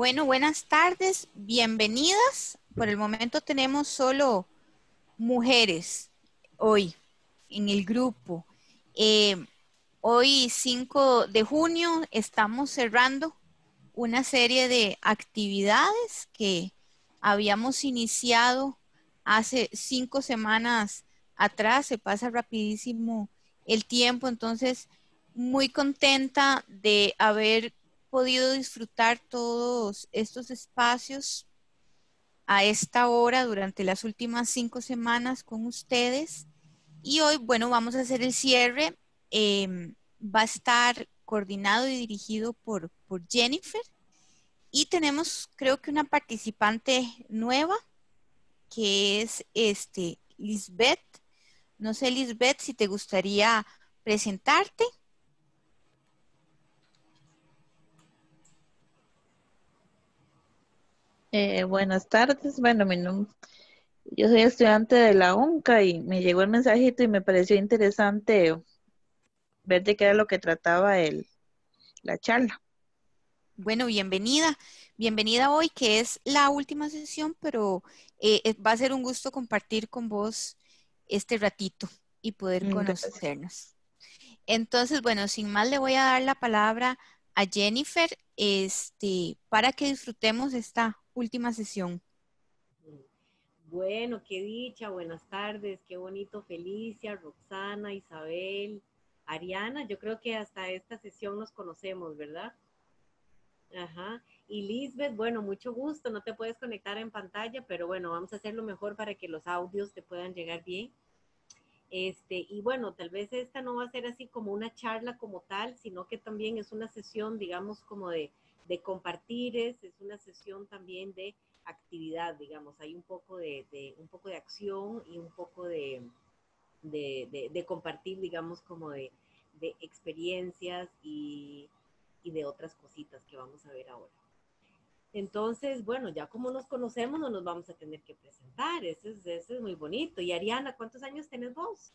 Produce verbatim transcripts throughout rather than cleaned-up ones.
Bueno, buenas tardes, bienvenidas. Por el momento tenemos solo mujeres hoy en el grupo. Eh, hoy, cinco de junio, estamos cerrando una serie de actividades que habíamos iniciado hace cinco semanas atrás. Se pasa rapidísimo el tiempo, entonces muy contenta de haber podido disfrutar todos estos espacios a esta hora durante las últimas cinco semanas con ustedes. Y hoy, bueno, vamos a hacer el cierre. Eh, va a estar coordinado y dirigido por, por Jennifer. Y tenemos, creo que una participante nueva, que es este, Lisbeth. No sé, Lisbeth, si te gustaría presentarte. Eh, buenas tardes. Bueno, mi nom- yo soy estudiante de la UNCA y me llegó el mensajito y me pareció interesante ver de qué era lo que trataba el, la charla. Bueno, bienvenida. Bienvenida hoy, que es la última sesión, pero eh, eh, va a ser un gusto compartir con vos este ratito y poder Mm, Gracias. conocernos. Entonces, bueno, sin más le voy a dar la palabra a Jennifer, este, para que disfrutemos esta última sesión. Bueno, qué dicha, buenas tardes, qué bonito, Felicia, Roxana, Isabel, Ariana, yo creo que hasta esta sesión nos conocemos, ¿verdad? Ajá. Y Lisbeth, bueno, mucho gusto, no te puedes conectar en pantalla, pero bueno, vamos a hacer lo mejor para que los audios te puedan llegar bien. Este, y bueno, tal vez esta no va a ser así como una charla como tal, sino que también es una sesión, digamos, como de, de compartires, es una sesión también de actividad, digamos, hay un poco de, de un poco de acción y un poco de, de, de, de compartir, digamos, como de, de experiencias y, y de otras cositas que vamos a ver ahora. Entonces, bueno, ya como nos conocemos, no nos vamos a tener que presentar, eso es, eso es muy bonito. Y Ariana, ¿cuántos años tenés vos?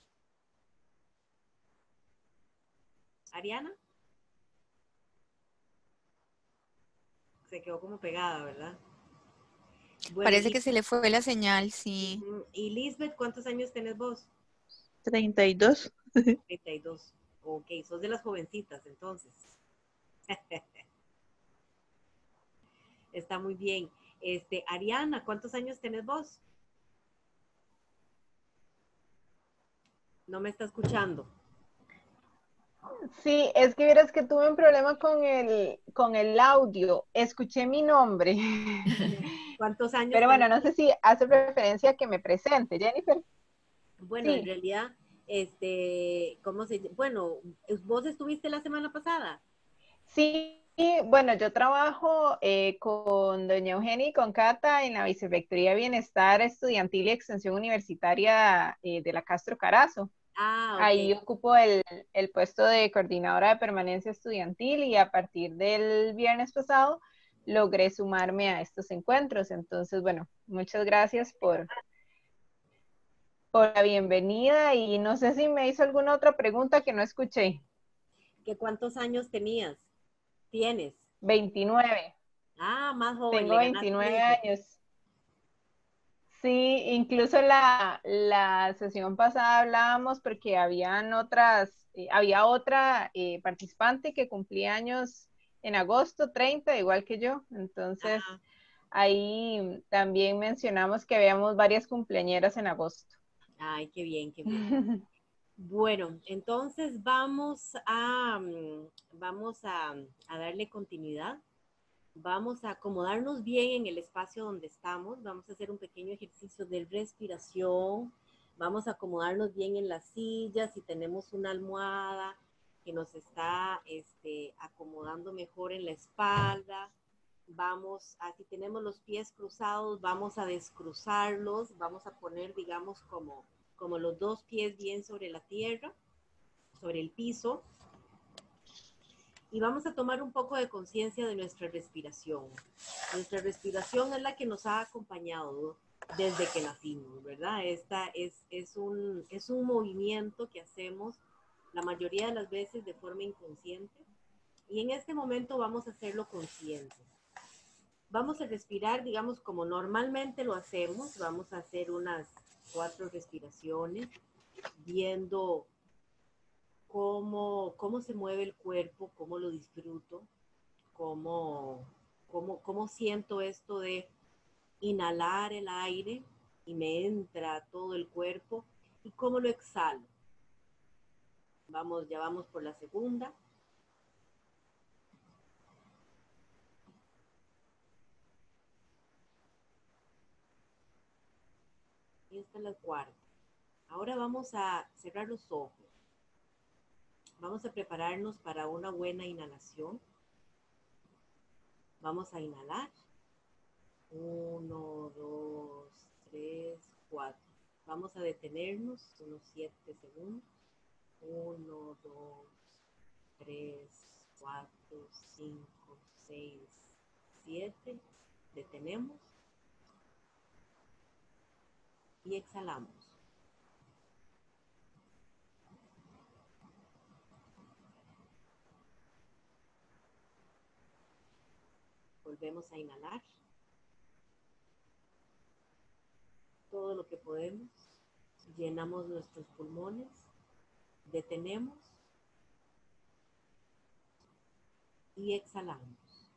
Ariana, se quedó como pegada, ¿verdad? Bueno, Parece y, que se le fue la señal, sí. uh, y Lisbeth, ¿cuántos años tenés vos? Treinta y dos. treinta y dos. Ok, sos de las jovencitas, entonces. Está muy bien. Este, Ariana, ¿cuántos años tenés vos? No me está escuchando. Sí, es que vieras que tuve un problema con el, con el audio. Escuché mi nombre. ¿Cuántos años Pero tenés? bueno, no sé si hace referencia a que me presente, Jennifer. Bueno, en Sí, realidad, este, ¿cómo se llama? Bueno, vos estuviste la semana pasada. sí, bueno, yo trabajo eh, con doña Eugenia y con Cata en la Vicerrectoría de Bienestar Estudiantil y Extensión Universitaria eh, de la Castro Carazo. Ah, ok. Ahí ocupo el, el puesto de coordinadora de permanencia estudiantil y a partir del viernes pasado logré sumarme a estos encuentros. Entonces, bueno, muchas gracias por, por la bienvenida y no sé si me hizo alguna otra pregunta que no escuché. ¿Qué cuántos años tenías? ¿Tienes? Veintinueve. Ah, más joven, Tengo le ganaste a veintinueve Lisbeth. años. Sí, incluso la, la sesión pasada hablábamos porque habían otras, eh, había otra eh, participante que cumplía años en agosto treinta, igual que yo. Entonces, Ajá. ahí también mencionamos que habíamos varias cumpleañeras en agosto. Ay, qué bien, qué bien. Bueno, entonces vamos a, mm, vamos a, a darle continuidad. Vamos a acomodarnos bien en el espacio donde estamos. Vamos a hacer un pequeño ejercicio de respiración. Vamos a acomodarnos bien en las sillas. Si tenemos una almohada que nos está este, acomodando mejor en la espalda. Vamos a, si tenemos los pies cruzados, vamos a descruzarlos. Vamos a poner, digamos, como, como los dos pies bien sobre la tierra, sobre el piso. Y vamos a tomar un poco de conciencia de nuestra respiración. Nuestra respiración es la que nos ha acompañado desde que nacimos, ¿verdad? Esta es, es, un, es un movimiento que hacemos la mayoría de las veces de forma inconsciente y en este momento vamos a hacerlo consciente. Vamos a respirar, digamos, como normalmente lo hacemos. Vamos a hacer unas cuatro respiraciones, viendo cómo, cómo se mueve el cuerpo, cómo lo disfruto, cómo, cómo, cómo siento esto de inhalar el aire y me entra a todo el cuerpo y cómo lo exhalo. Vamos, ya vamos por la segunda. Y esta es la cuarta. Ahora vamos a cerrar los ojos. Vamos a prepararnos para una buena inhalación. Vamos a inhalar. Uno, dos, tres, cuatro. Vamos a detenernos unos siete segundos. Uno, dos, tres, cuatro, cinco, seis, siete. Detenemos y exhalamos. Volvemos a inhalar todo lo que podemos. Llenamos nuestros pulmones. Detenemos y exhalamos.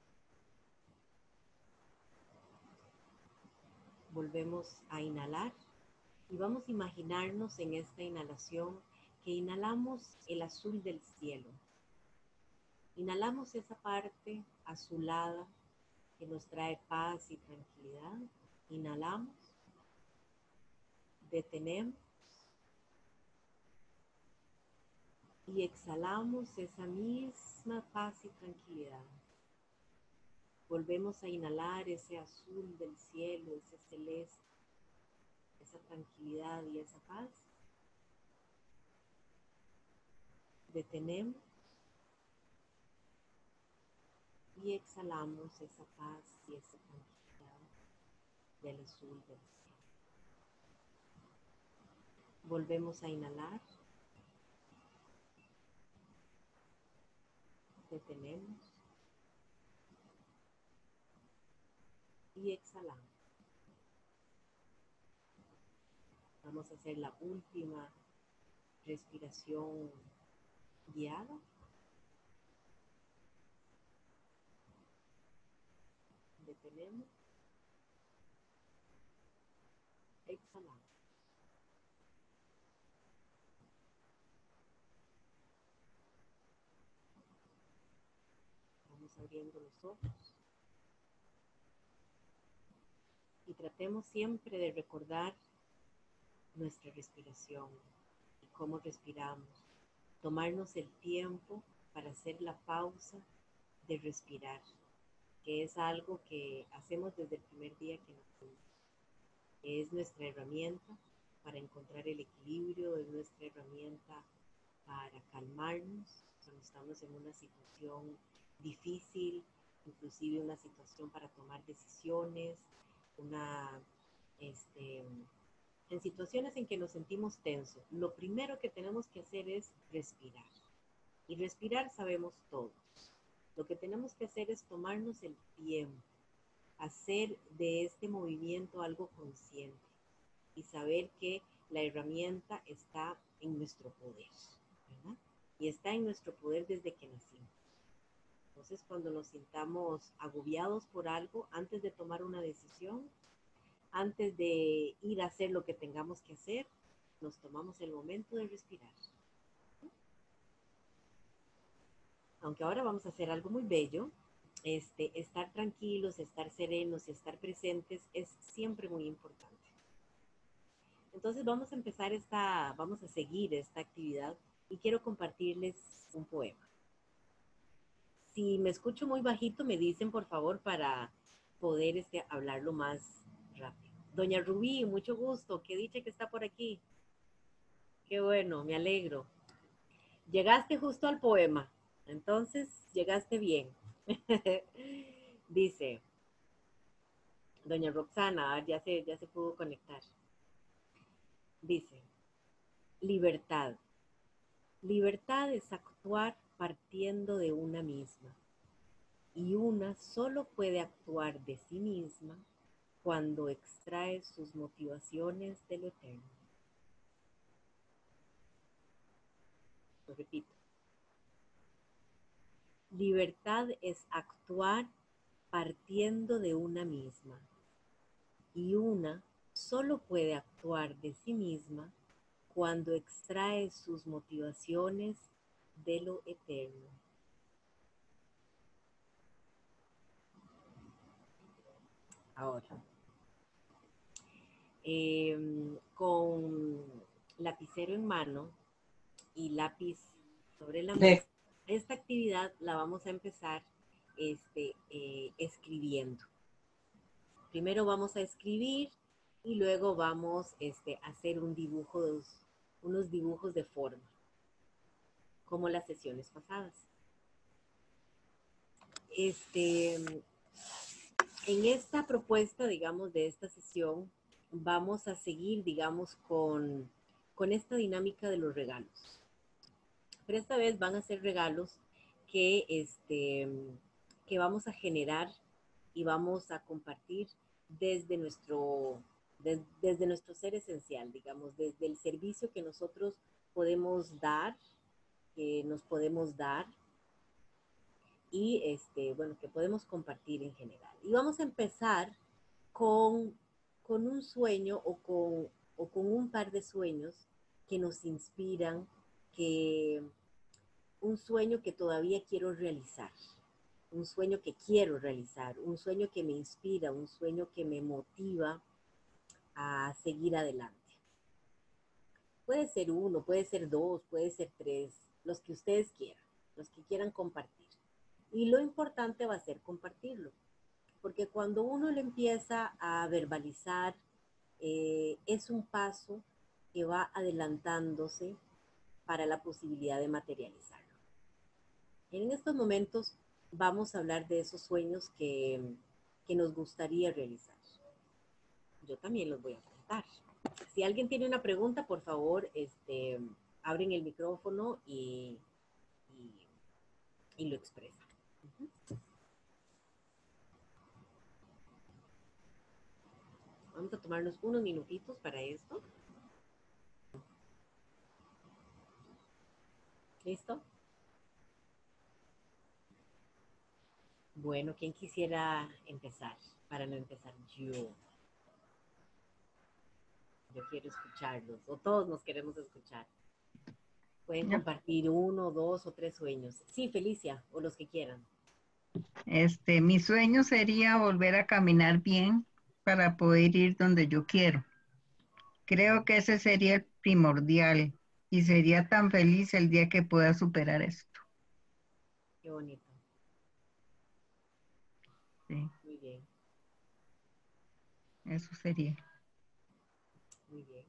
Volvemos a inhalar y vamos a imaginarnos en esta inhalación que inhalamos el azul del cielo. Inhalamos esa parte azulada que nos trae paz y tranquilidad. Inhalamos, detenemos y exhalamos esa misma paz y tranquilidad. Volvemos a inhalar ese azul del cielo, ese celeste, esa tranquilidad y esa paz. Detenemos y exhalamos esa paz y esa tranquilidad del azul del cielo. Volvemos a inhalar. Detenemos y exhalamos. Vamos a hacer la última respiración guiada. Detenemos. Exhalamos. Vamos abriendo los ojos. Y tratemos siempre de recordar nuestra respiración y cómo respiramos. Tomarnos el tiempo para hacer la pausa de respirar, que es algo que hacemos desde el primer día que nacimos. Es nuestra herramienta para encontrar el equilibrio, es nuestra herramienta para calmarnos cuando estamos en una situación difícil, inclusive una situación para tomar decisiones, una, este, en situaciones en que nos sentimos tensos. Lo primero que tenemos que hacer es respirar. Y respirar sabemos todos. Lo que tenemos que hacer es tomarnos el tiempo, hacer de este movimiento algo consciente y saber que la herramienta está en nuestro poder, ¿verdad? Y está en nuestro poder desde que nacimos. Entonces, cuando nos sintamos agobiados por algo, antes de tomar una decisión, antes de ir a hacer lo que tengamos que hacer, nos tomamos el momento de respirar. Aunque ahora vamos a hacer algo muy bello, este, estar tranquilos, estar serenos y estar presentes es siempre muy importante. Entonces vamos a empezar esta, vamos a seguir esta actividad y quiero compartirles un poema. Si me escucho muy bajito, me dicen por favor para poder este, hablarlo más rápido. Doña Rubí, mucho gusto, qué dicha que está por aquí. Qué bueno, me alegro. Llegaste justo al poema, entonces llegaste bien. Dice, doña Roxana, ya se, ya se pudo conectar. Dice, libertad. Libertad es actuar partiendo de una misma. y una solo puede actuar de sí misma cuando extrae sus motivaciones de lo eterno. Lo repito. Libertad es actuar partiendo de una misma, y una solo puede actuar de sí misma cuando extrae sus motivaciones de lo eterno. Ahora, eh, con lapicero en mano y lápiz sobre la mesa, esta actividad la vamos a empezar este, eh, escribiendo. Primero vamos a escribir y luego vamos este, a hacer un dibujo, de, unos dibujos de forma, como las sesiones pasadas. Este, en esta propuesta, digamos, de esta sesión, vamos a seguir, digamos, con, con esta dinámica de los regalos. Pero esta vez van a ser regalos que, este, que vamos a generar y vamos a compartir desde nuestro, des, desde nuestro ser esencial, digamos, desde el servicio que nosotros podemos dar, que nos podemos dar y, este, bueno, que podemos compartir en general. Y vamos a empezar con, con un sueño o con, o con un par de sueños que nos inspiran, que un sueño que todavía quiero realizar. Un sueño que quiero realizar, un sueño que me inspira, un sueño que me motiva a seguir adelante. Puede ser uno, puede ser dos, puede ser tres, los que ustedes quieran, los que quieran compartir. Y lo importante va a ser compartirlo, porque cuando uno lo empieza a verbalizar, eh, es un paso que va adelantándose para la posibilidad de materializarlo. En estos momentos vamos a hablar de esos sueños que, que nos gustaría realizar. Yo también los voy a contar. Si alguien tiene una pregunta, por favor, este, abren el micrófono y, y, y lo expresan. Uh-huh. Vamos a tomarnos unos minutitos para esto. ¿Listo? Bueno, ¿quién quisiera empezar? Para no empezar yo. Yo quiero escucharlos, o todos nos queremos escuchar. Pueden compartir uno, dos o tres sueños. Sí, Felicia, o los que quieran. Este, mi sueño sería volver a caminar bien para poder ir donde yo quiero. Creo que ese sería el primordial y sería tan feliz el día que pueda superar esto. Qué bonito. Sí. Muy bien. Eso sería. Muy bien.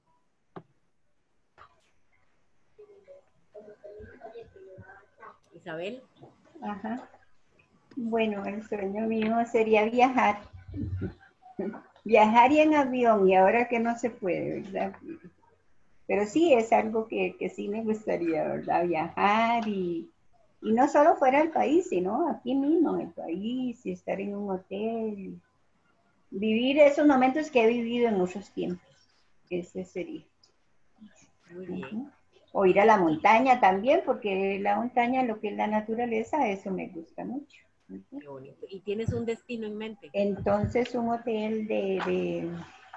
Isabel. Ajá. Bueno, el sueño mío sería viajar. Viajar y en avión, y ahora que no se puede, ¿verdad? Pero sí es algo que, que sí me gustaría, ¿verdad? Viajar y, y no solo fuera del país, sino aquí mismo en el país, y estar en un hotel. Vivir esos momentos que he vivido en otros tiempos. Ese sería. Muy bien. Uh-huh. O ir a la montaña también, porque la montaña, lo que es la naturaleza, eso me gusta mucho. Qué bonito. ¿Y tienes un destino en mente? Entonces un hotel de, de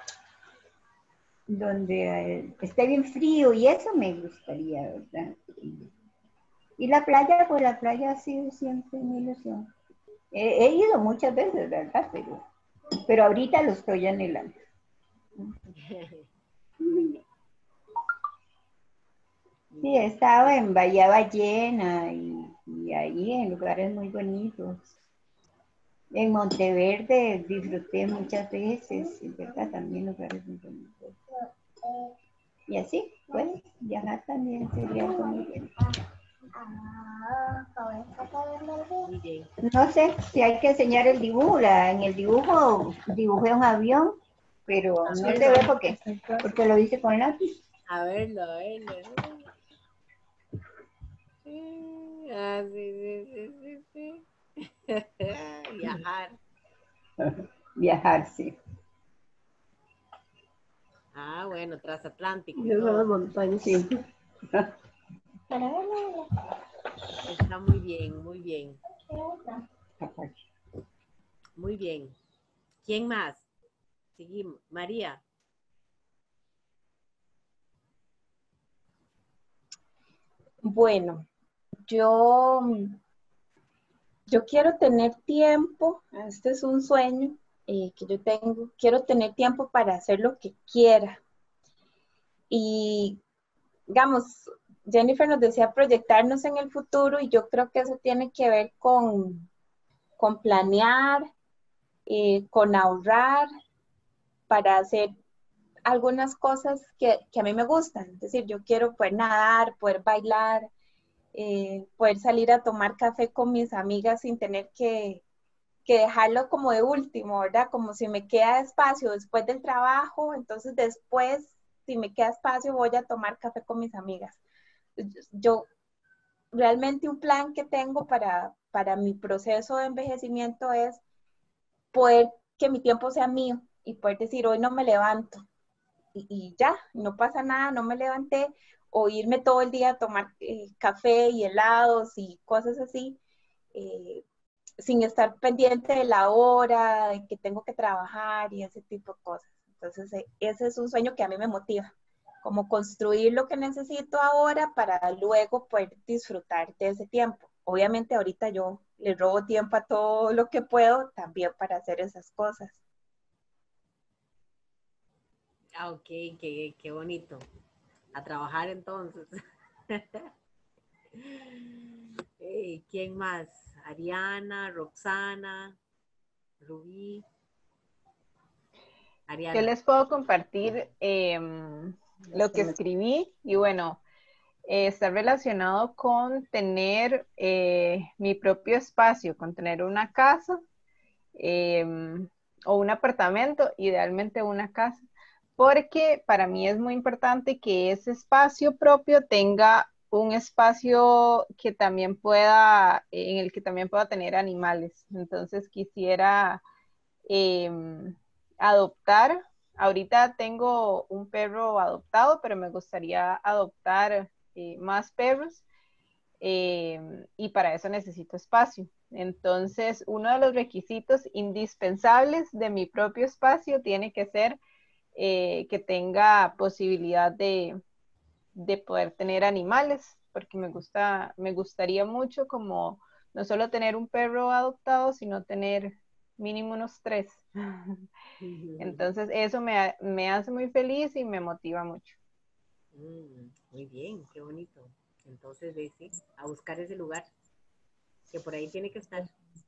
donde eh, esté bien frío y eso me gustaría, ¿verdad? Y, y la playa, pues la playa ha sido siempre mi ilusión. He, he ido muchas veces, ¿verdad? Pero, pero ahorita lo estoy anhelando. Sí, he estado en Bahía Ballena y, y ahí en lugares muy bonitos. En Monteverde disfruté muchas veces, ¿verdad? También lugares muy bonitos. Y así, pues, viajar también sería algo muy bueno. Muy bien. No sé si hay que enseñar el dibujo. La, en el dibujo dibujé un avión, pero no se ve por qué, porque lo hice con lápiz. A verlo, a verlo. Ah, sí, sí, sí, sí, sí. Viajar. Viajar, sí. Ah, bueno, transatlántico. Yo veo las montañas. Sí. Está muy bien, muy bien. Muy bien. ¿Quién más? Seguimos. María. Bueno, yo, yo quiero tener tiempo, este es un sueño eh, que yo tengo, quiero tener tiempo para hacer lo que quiera. Y, digamos, Jennifer nos decía proyectarnos en el futuro y yo creo que eso tiene que ver con, con planear, eh, con ahorrar para hacer algunas cosas que, que a mí me gustan. Es decir, yo quiero poder nadar, poder bailar, eh, poder salir a tomar café con mis amigas sin tener que, que dejarlo como de último, ¿verdad? Como si me queda espacio después del trabajo, entonces después, si me queda espacio, voy a tomar café con mis amigas. Yo, realmente un plan que tengo para, para mi proceso de envejecimiento es poder que mi tiempo sea mío y poder decir, hoy no me levanto y, y ya, no pasa nada, no me levanté, o irme todo el día a tomar eh, café y helados y cosas así, eh, sin estar pendiente de la hora, de que tengo que trabajar y ese tipo de cosas. Entonces, eh, ese es un sueño que a mí me motiva, como construir lo que necesito ahora para luego poder disfrutar de ese tiempo. Obviamente ahorita yo le robo tiempo a todo lo que puedo también para hacer esas cosas. Ah, ok, qué, qué bonito. A trabajar entonces. Hey, ¿quién más? Ariana, Roxana, Rubí. Ariana. Yo les puedo compartir eh, lo que escribí y bueno, eh, está relacionado con tener eh, mi propio espacio, con tener una casa eh, o un apartamento, idealmente una casa, porque para mí es muy importante que ese espacio propio tenga un espacio que también pueda, en el que también pueda tener animales. Entonces quisiera eh, adoptar. Ahorita tengo un perro adoptado, pero me gustaría adoptar eh, más perros eh, y para eso necesito espacio. Entonces, uno de los requisitos indispensables de mi propio espacio tiene que ser eh, que tenga posibilidad de, de poder tener animales, porque me gusta, me gustaría mucho como no solo tener un perro adoptado, sino tener mínimo unos tres. Entonces eso me, me hace muy feliz y me motiva mucho. Mm, muy bien, qué bonito. Entonces, sí, a buscar ese lugar, que por ahí tiene que estar.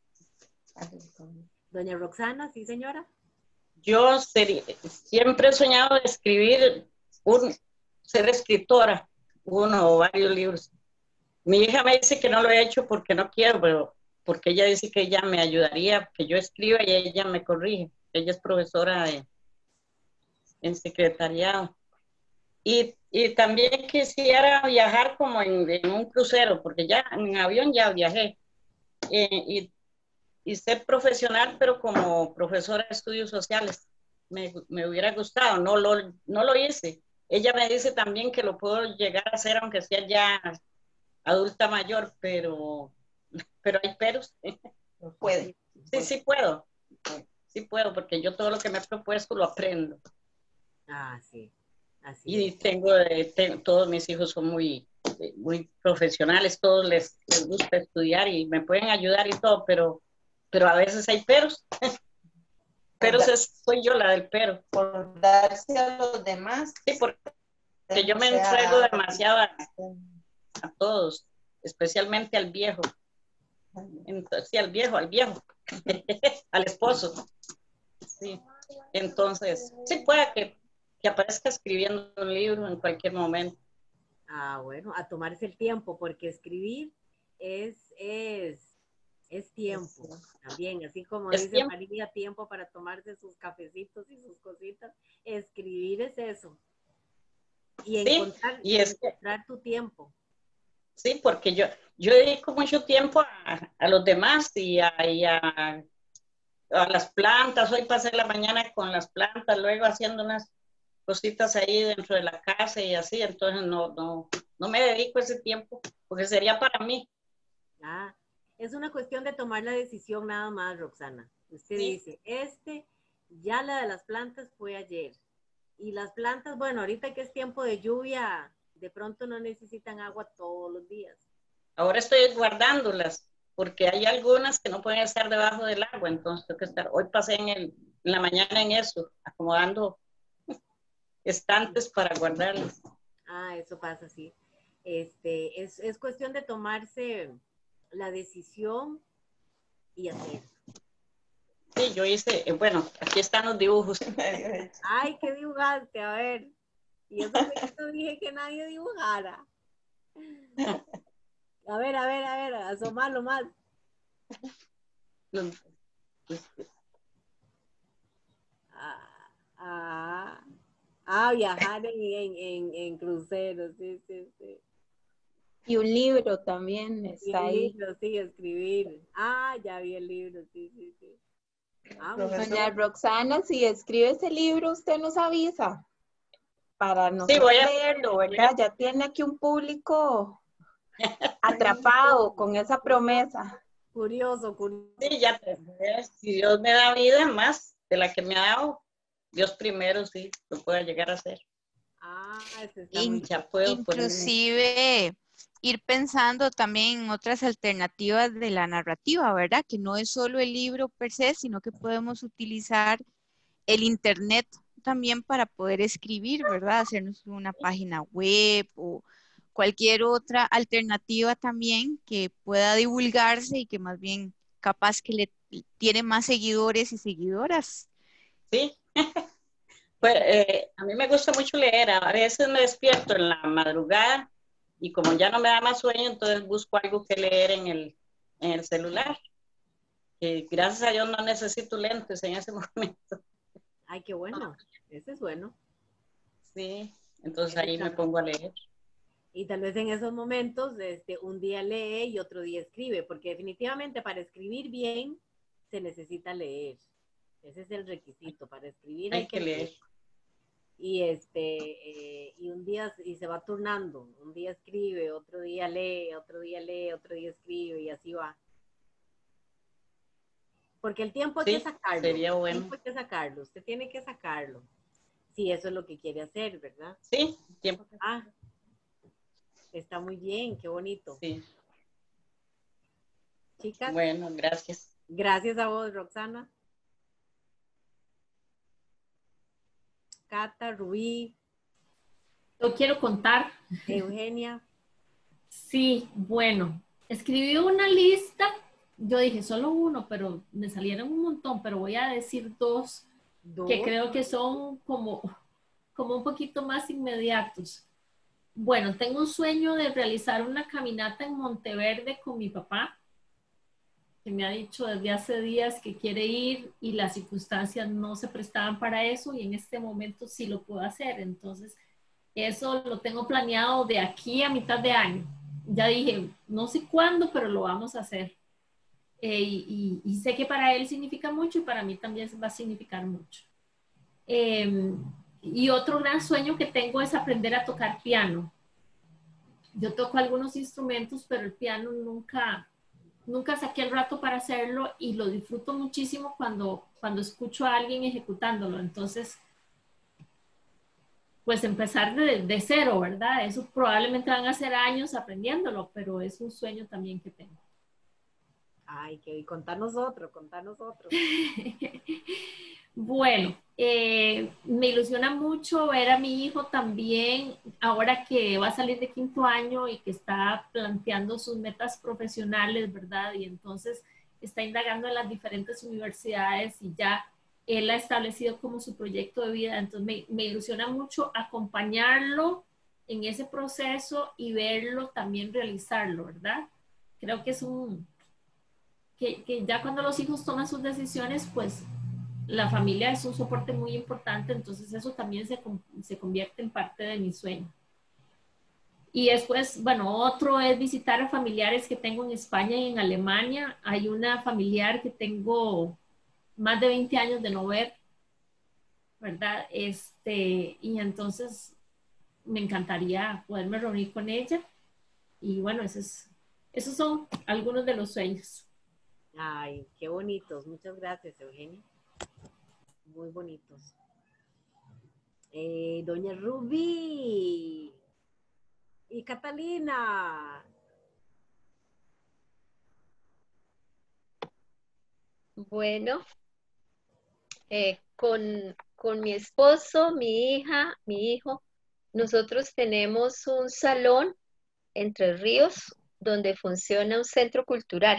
Doña Roxana, sí, señora. Yo sería, siempre he soñado de escribir, un, ser escritora, uno o varios libros. Mi hija me dice que no lo he hecho porque no quiero, pero porque ella dice que ella me ayudaría, que yo escriba y ella me corrige. Ella es profesora de, en secretariado. Y, y también quisiera viajar como en, en un crucero, porque ya en avión ya viajé. Eh, y, y ser profesional, pero como profesora de estudios sociales. Me, me hubiera gustado, no lo, no lo hice. Ella me dice también que lo puedo llegar a hacer, aunque sea ya adulta mayor, pero, pero hay peros. Puede. Sí, sí puedo. Sí puedo, porque yo todo lo que me he propuesto lo aprendo. Ah, sí. Así y es. tengo, tengo, todos mis hijos son muy, muy profesionales, todos les, les gusta estudiar y me pueden ayudar y todo, pero, pero a veces hay peros. Peros es, soy yo la del pero. Por darse a los demás. Sí, porque yo me entrego demasiado a, a todos, especialmente al viejo. Entonces, sí, al viejo, al viejo, al esposo. Sí. Entonces, sí puede que, que aparezca escribiendo un libro en cualquier momento. Ah, bueno, a tomarse el tiempo, porque escribir es, es, es tiempo también, así como es dice tiempo. María, tiempo para tomarse sus cafecitos y sus cositas. Escribir es eso. Y sí, encontrar, y es encontrar tu tiempo. Sí, porque yo, yo dedico mucho tiempo a, a los demás y, a, y a, a las plantas. Hoy pasé la mañana con las plantas, luego haciendo unas cositas ahí dentro de la casa y así, entonces no, no, no me dedico ese tiempo, porque sería para mí. Ah, es una cuestión de tomar la decisión nada más, Roxana. Usted Sí. dice, este, ya la de las plantas fue ayer. Y las plantas, bueno, ahorita que es tiempo de lluvia, de pronto no necesitan agua todos los días. Ahora estoy guardándolas, porque hay algunas que no pueden estar debajo del agua, entonces tengo que estar, hoy pasé en, el, en la mañana en eso, acomodando estantes para guardarlas. Ah, eso pasa, sí. Este, es, es cuestión de tomarse la decisión y hacer. Sí, yo hice, eh, bueno, aquí están los dibujos. Ay, ¿qué dibujaste? A ver. Y eso fue que no dije que nadie dibujara. A ver, a ver, a ver, asomarlo más. Ah, ah, ah, viajar en, en, en, en cruceros, sí, sí, sí. Y un libro también Y está el ahí. libro, sí, escribir. Ah, ya vi el libro, sí, sí, sí. Ah, muy Doña bien. Roxana, si escribe ese libro, usted nos avisa para Sí, nosotros voy a, leerlo, ¿verdad? Ya tiene aquí un público atrapado con esa promesa. Curioso, curioso. sí, ya, si Dios me da vida más de la que me ha dado, Dios primero sí, lo pueda llegar a hacer. Ah, eso está In- muy bien. Ya puedo ponerme. inclusive ir pensando también en otras alternativas de la narrativa, ¿verdad? Que no es solo el libro per se, sino que podemos utilizar el internet también para poder escribir, ¿verdad? Hacernos una página web o cualquier otra alternativa también que pueda divulgarse y que más bien capaz que le tiene más seguidores y seguidoras. Sí, pues eh, a mí me gusta mucho leer, a veces me despierto en la madrugada y como ya no me da más sueño, entonces busco algo que leer en el, en el celular. Y gracias a Dios no necesito lentes en ese momento. Ay, qué bueno. Ese es bueno. Sí, entonces Ese ahí me está- pongo a leer. Y tal vez en esos momentos, este, un día lee y otro día escribe, porque definitivamente para escribir bien se necesita leer. Ese es el requisito. Para escribir hay Hay que que leer. leer. Y este, eh, y un día, y se va turnando. Un día escribe, otro día lee, otro día lee, otro día escribe, y así va. Porque el tiempo hay que Sí, sacarlo. sería El bueno. tiempo hay que sacarlo. Usted tiene que sacarlo. Si eso es lo que quiere hacer, ¿verdad? Sí, tiempo. Ah, está muy bien, qué bonito. Sí. Chicas, Bueno, gracias. gracias a vos, Roxana. Cata, Rubí, Yo quiero contar. Eugenia. Sí, bueno, escribí una lista. Yo dije solo uno, pero me salieron un montón, pero voy a decir dos Dos. que creo que son como, como un poquito más inmediatos. Bueno, tengo un sueño de realizar una caminata en Monteverde con mi papá, que me ha dicho desde hace días que quiere ir y las circunstancias no se prestaban para eso y en este momento sí lo puedo hacer. Entonces, eso lo tengo planeado de aquí a mitad de año. Ya dije, no sé cuándo, pero lo vamos a hacer. Eh, y, y, y sé que para él significa mucho y para mí también va a significar mucho. Eh, y otro gran sueño que tengo es aprender a tocar piano. Yo toco algunos instrumentos, pero el piano nunca, nunca saqué el rato para hacerlo y lo disfruto muchísimo cuando, cuando escucho a alguien ejecutándolo. Entonces, pues empezar de, de cero, ¿verdad? Eso probablemente van a ser años aprendiéndolo, pero es un sueño también que tengo. Ay, que contanos otro, contanos otro. Bueno, eh, me ilusiona mucho ver a mi hijo también, ahora que va a salir de quinto año y que está planteando sus metas profesionales, ¿verdad? Y entonces está indagando en las diferentes universidades y ya él ha establecido como su proyecto de vida. Entonces me, me ilusiona mucho acompañarlo en ese proceso y verlo también realizarlo, ¿verdad? Creo que es un, que, que ya cuando los hijos toman sus decisiones, pues la familia es un soporte muy importante, entonces eso también se, se convierte en parte de mi sueño. Y después, bueno, otro es visitar a familiares que tengo en España y en Alemania. Hay una familiar que tengo más de veinte años de no ver, ¿verdad? Este, y entonces me encantaría poderme reunir con ella. Y bueno, esos, esos son algunos de los sueños. Ay, qué bonitos. Muchas gracias, Eugenia. Muy bonitos. Eh, doña Rubí y Catalina. Bueno, eh, con, con mi esposo, mi hija, mi hijo, nosotros tenemos un salón Entre Ríos donde funciona un centro cultural.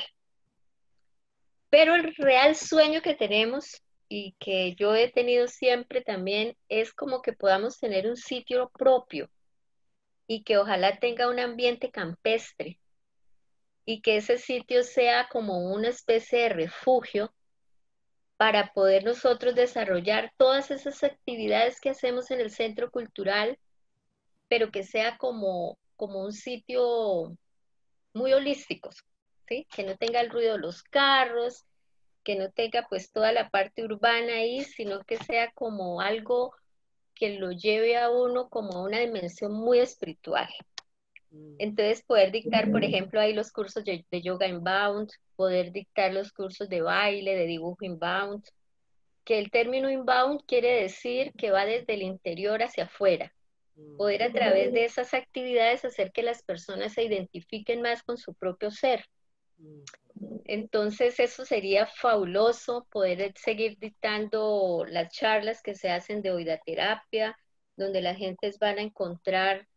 Pero el real sueño que tenemos y que yo he tenido siempre también es como que podamos tener un sitio propio y que ojalá tenga un ambiente campestre y que ese sitio sea como una especie de refugio para poder nosotros desarrollar todas esas actividades que hacemos en el centro cultural, pero que sea como, como un sitio muy holístico, ¿sí? Que no tenga el ruido de los carros, que no tenga pues toda la parte urbana ahí, sino que sea como algo que lo lleve a uno como a una dimensión muy espiritual. Entonces poder dictar, por ejemplo, ahí los cursos de, de yoga inbound, poder dictar los cursos de baile, de dibujo inbound, que el término inbound quiere decir que va desde el interior hacia afuera. Poder a través de esas actividades hacer que las personas se identifiquen más con su propio ser. Entonces eso sería fabuloso, poder seguir dictando las charlas que se hacen de oidaterapia, donde las gentes van a encontrar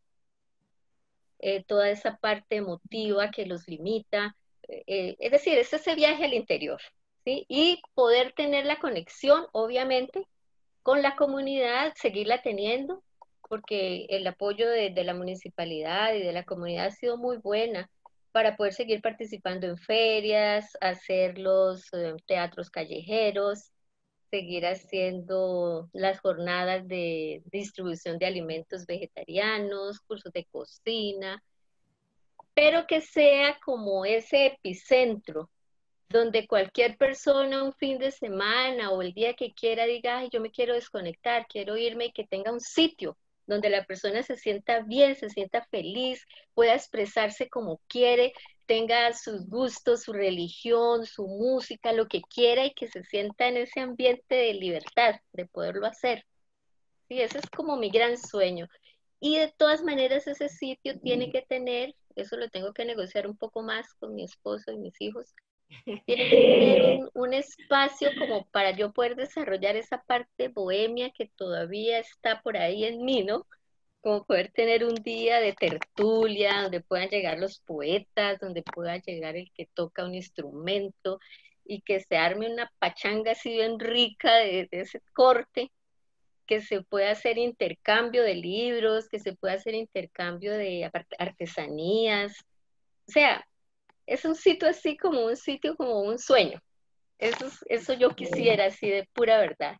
eh, toda esa parte emotiva que los limita. Eh, es decir, es ese viaje al interior, ¿sí? Y poder tener la conexión, obviamente, con la comunidad, seguirla teniendo, porque el apoyo de, de la municipalidad y de la comunidad ha sido muy buena para poder seguir participando en ferias, hacer los eh, teatros callejeros, seguir haciendo las jornadas de distribución de alimentos vegetarianos, cursos de cocina, pero que sea como ese epicentro donde cualquier persona un fin de semana o el día que quiera diga, ay, yo me quiero desconectar, quiero irme, y que tenga un sitio donde la persona se sienta bien, se sienta feliz, pueda expresarse como quiere, tenga sus gustos, su religión, su música, lo que quiera, y que se sienta en ese ambiente de libertad, de poderlo hacer. Sí, ese es como mi gran sueño. Y de todas maneras ese sitio tiene que tener, eso lo tengo que negociar un poco más con mi esposo y mis hijos, tiene que tener un, un espacio como para yo poder desarrollar esa parte bohemia que todavía está por ahí en mí, ¿no? Como poder tener un día de tertulia, donde puedan llegar los poetas, donde pueda llegar el que toca un instrumento, y que se arme una pachanga así bien rica de, de ese corte, que se pueda hacer intercambio de libros, que se pueda hacer intercambio de artesanías, o sea, es un sitio así como un sitio, como un sueño. Eso, eso yo quisiera, así de pura verdad.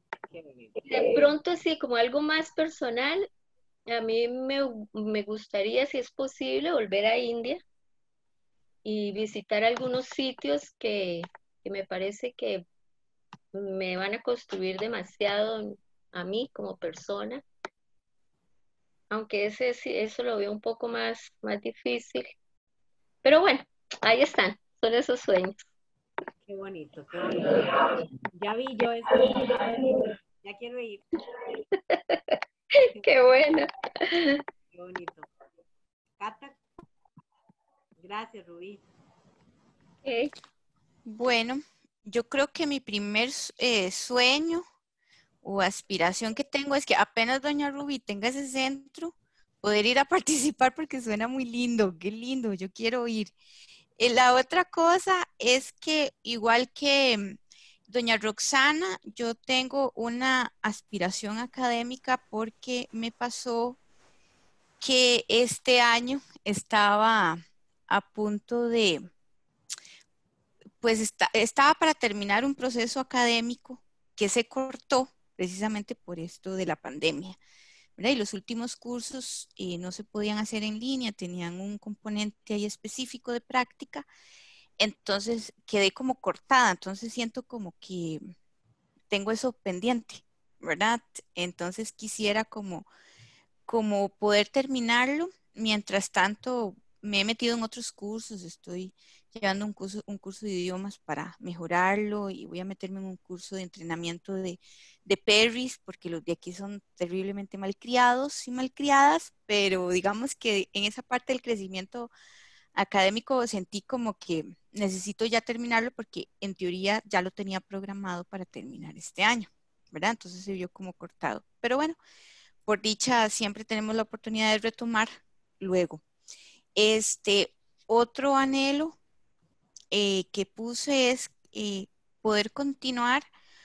De pronto, así como algo más personal, a mí me, me gustaría, si es posible, volver a India y visitar algunos sitios que, que me parece que me van a construir demasiado a mí como persona. Aunque ese, eso lo veo un poco más, más difícil. Pero bueno, ahí están, son esos sueños. Qué bonito, qué bonito. Ya vi yo esto. Ya quiero ir. Qué bueno. Qué bonito. Cata. Gracias, Rubí. Okay. Bueno, yo creo que mi primer eh, sueño o aspiración que tengo es que apenas doña Rubí tenga ese centro, poder ir a participar, porque suena muy lindo. Qué lindo, yo quiero ir. Eh, la otra cosa es que, igual que doña Roxana, yo tengo una aspiración académica, porque me pasó que este año estaba a punto de, pues está, estaba para terminar un proceso académico que se cortó precisamente por esto de la pandemia. ¿verdad? Y los últimos cursos eh, no se podían hacer en línea, tenían un componente ahí específico de práctica, entonces quedé como cortada, entonces siento como que tengo eso pendiente, ¿verdad? Entonces quisiera como, como poder terminarlo. Mientras tanto, me he metido en otros cursos, estoy llevando un curso, un curso de idiomas para mejorarlo y voy a meterme en un curso de entrenamiento de, de perris, porque los de aquí son terriblemente malcriados y malcriadas, pero digamos que en esa parte del crecimiento académico sentí como que necesito ya terminarlo porque en teoría ya lo tenía programado para terminar este año, ¿verdad? Entonces se vio como cortado. Pero bueno, por dicha siempre tenemos la oportunidad de retomar luego. Este, otro anhelo eh, que puse es eh, poder continuar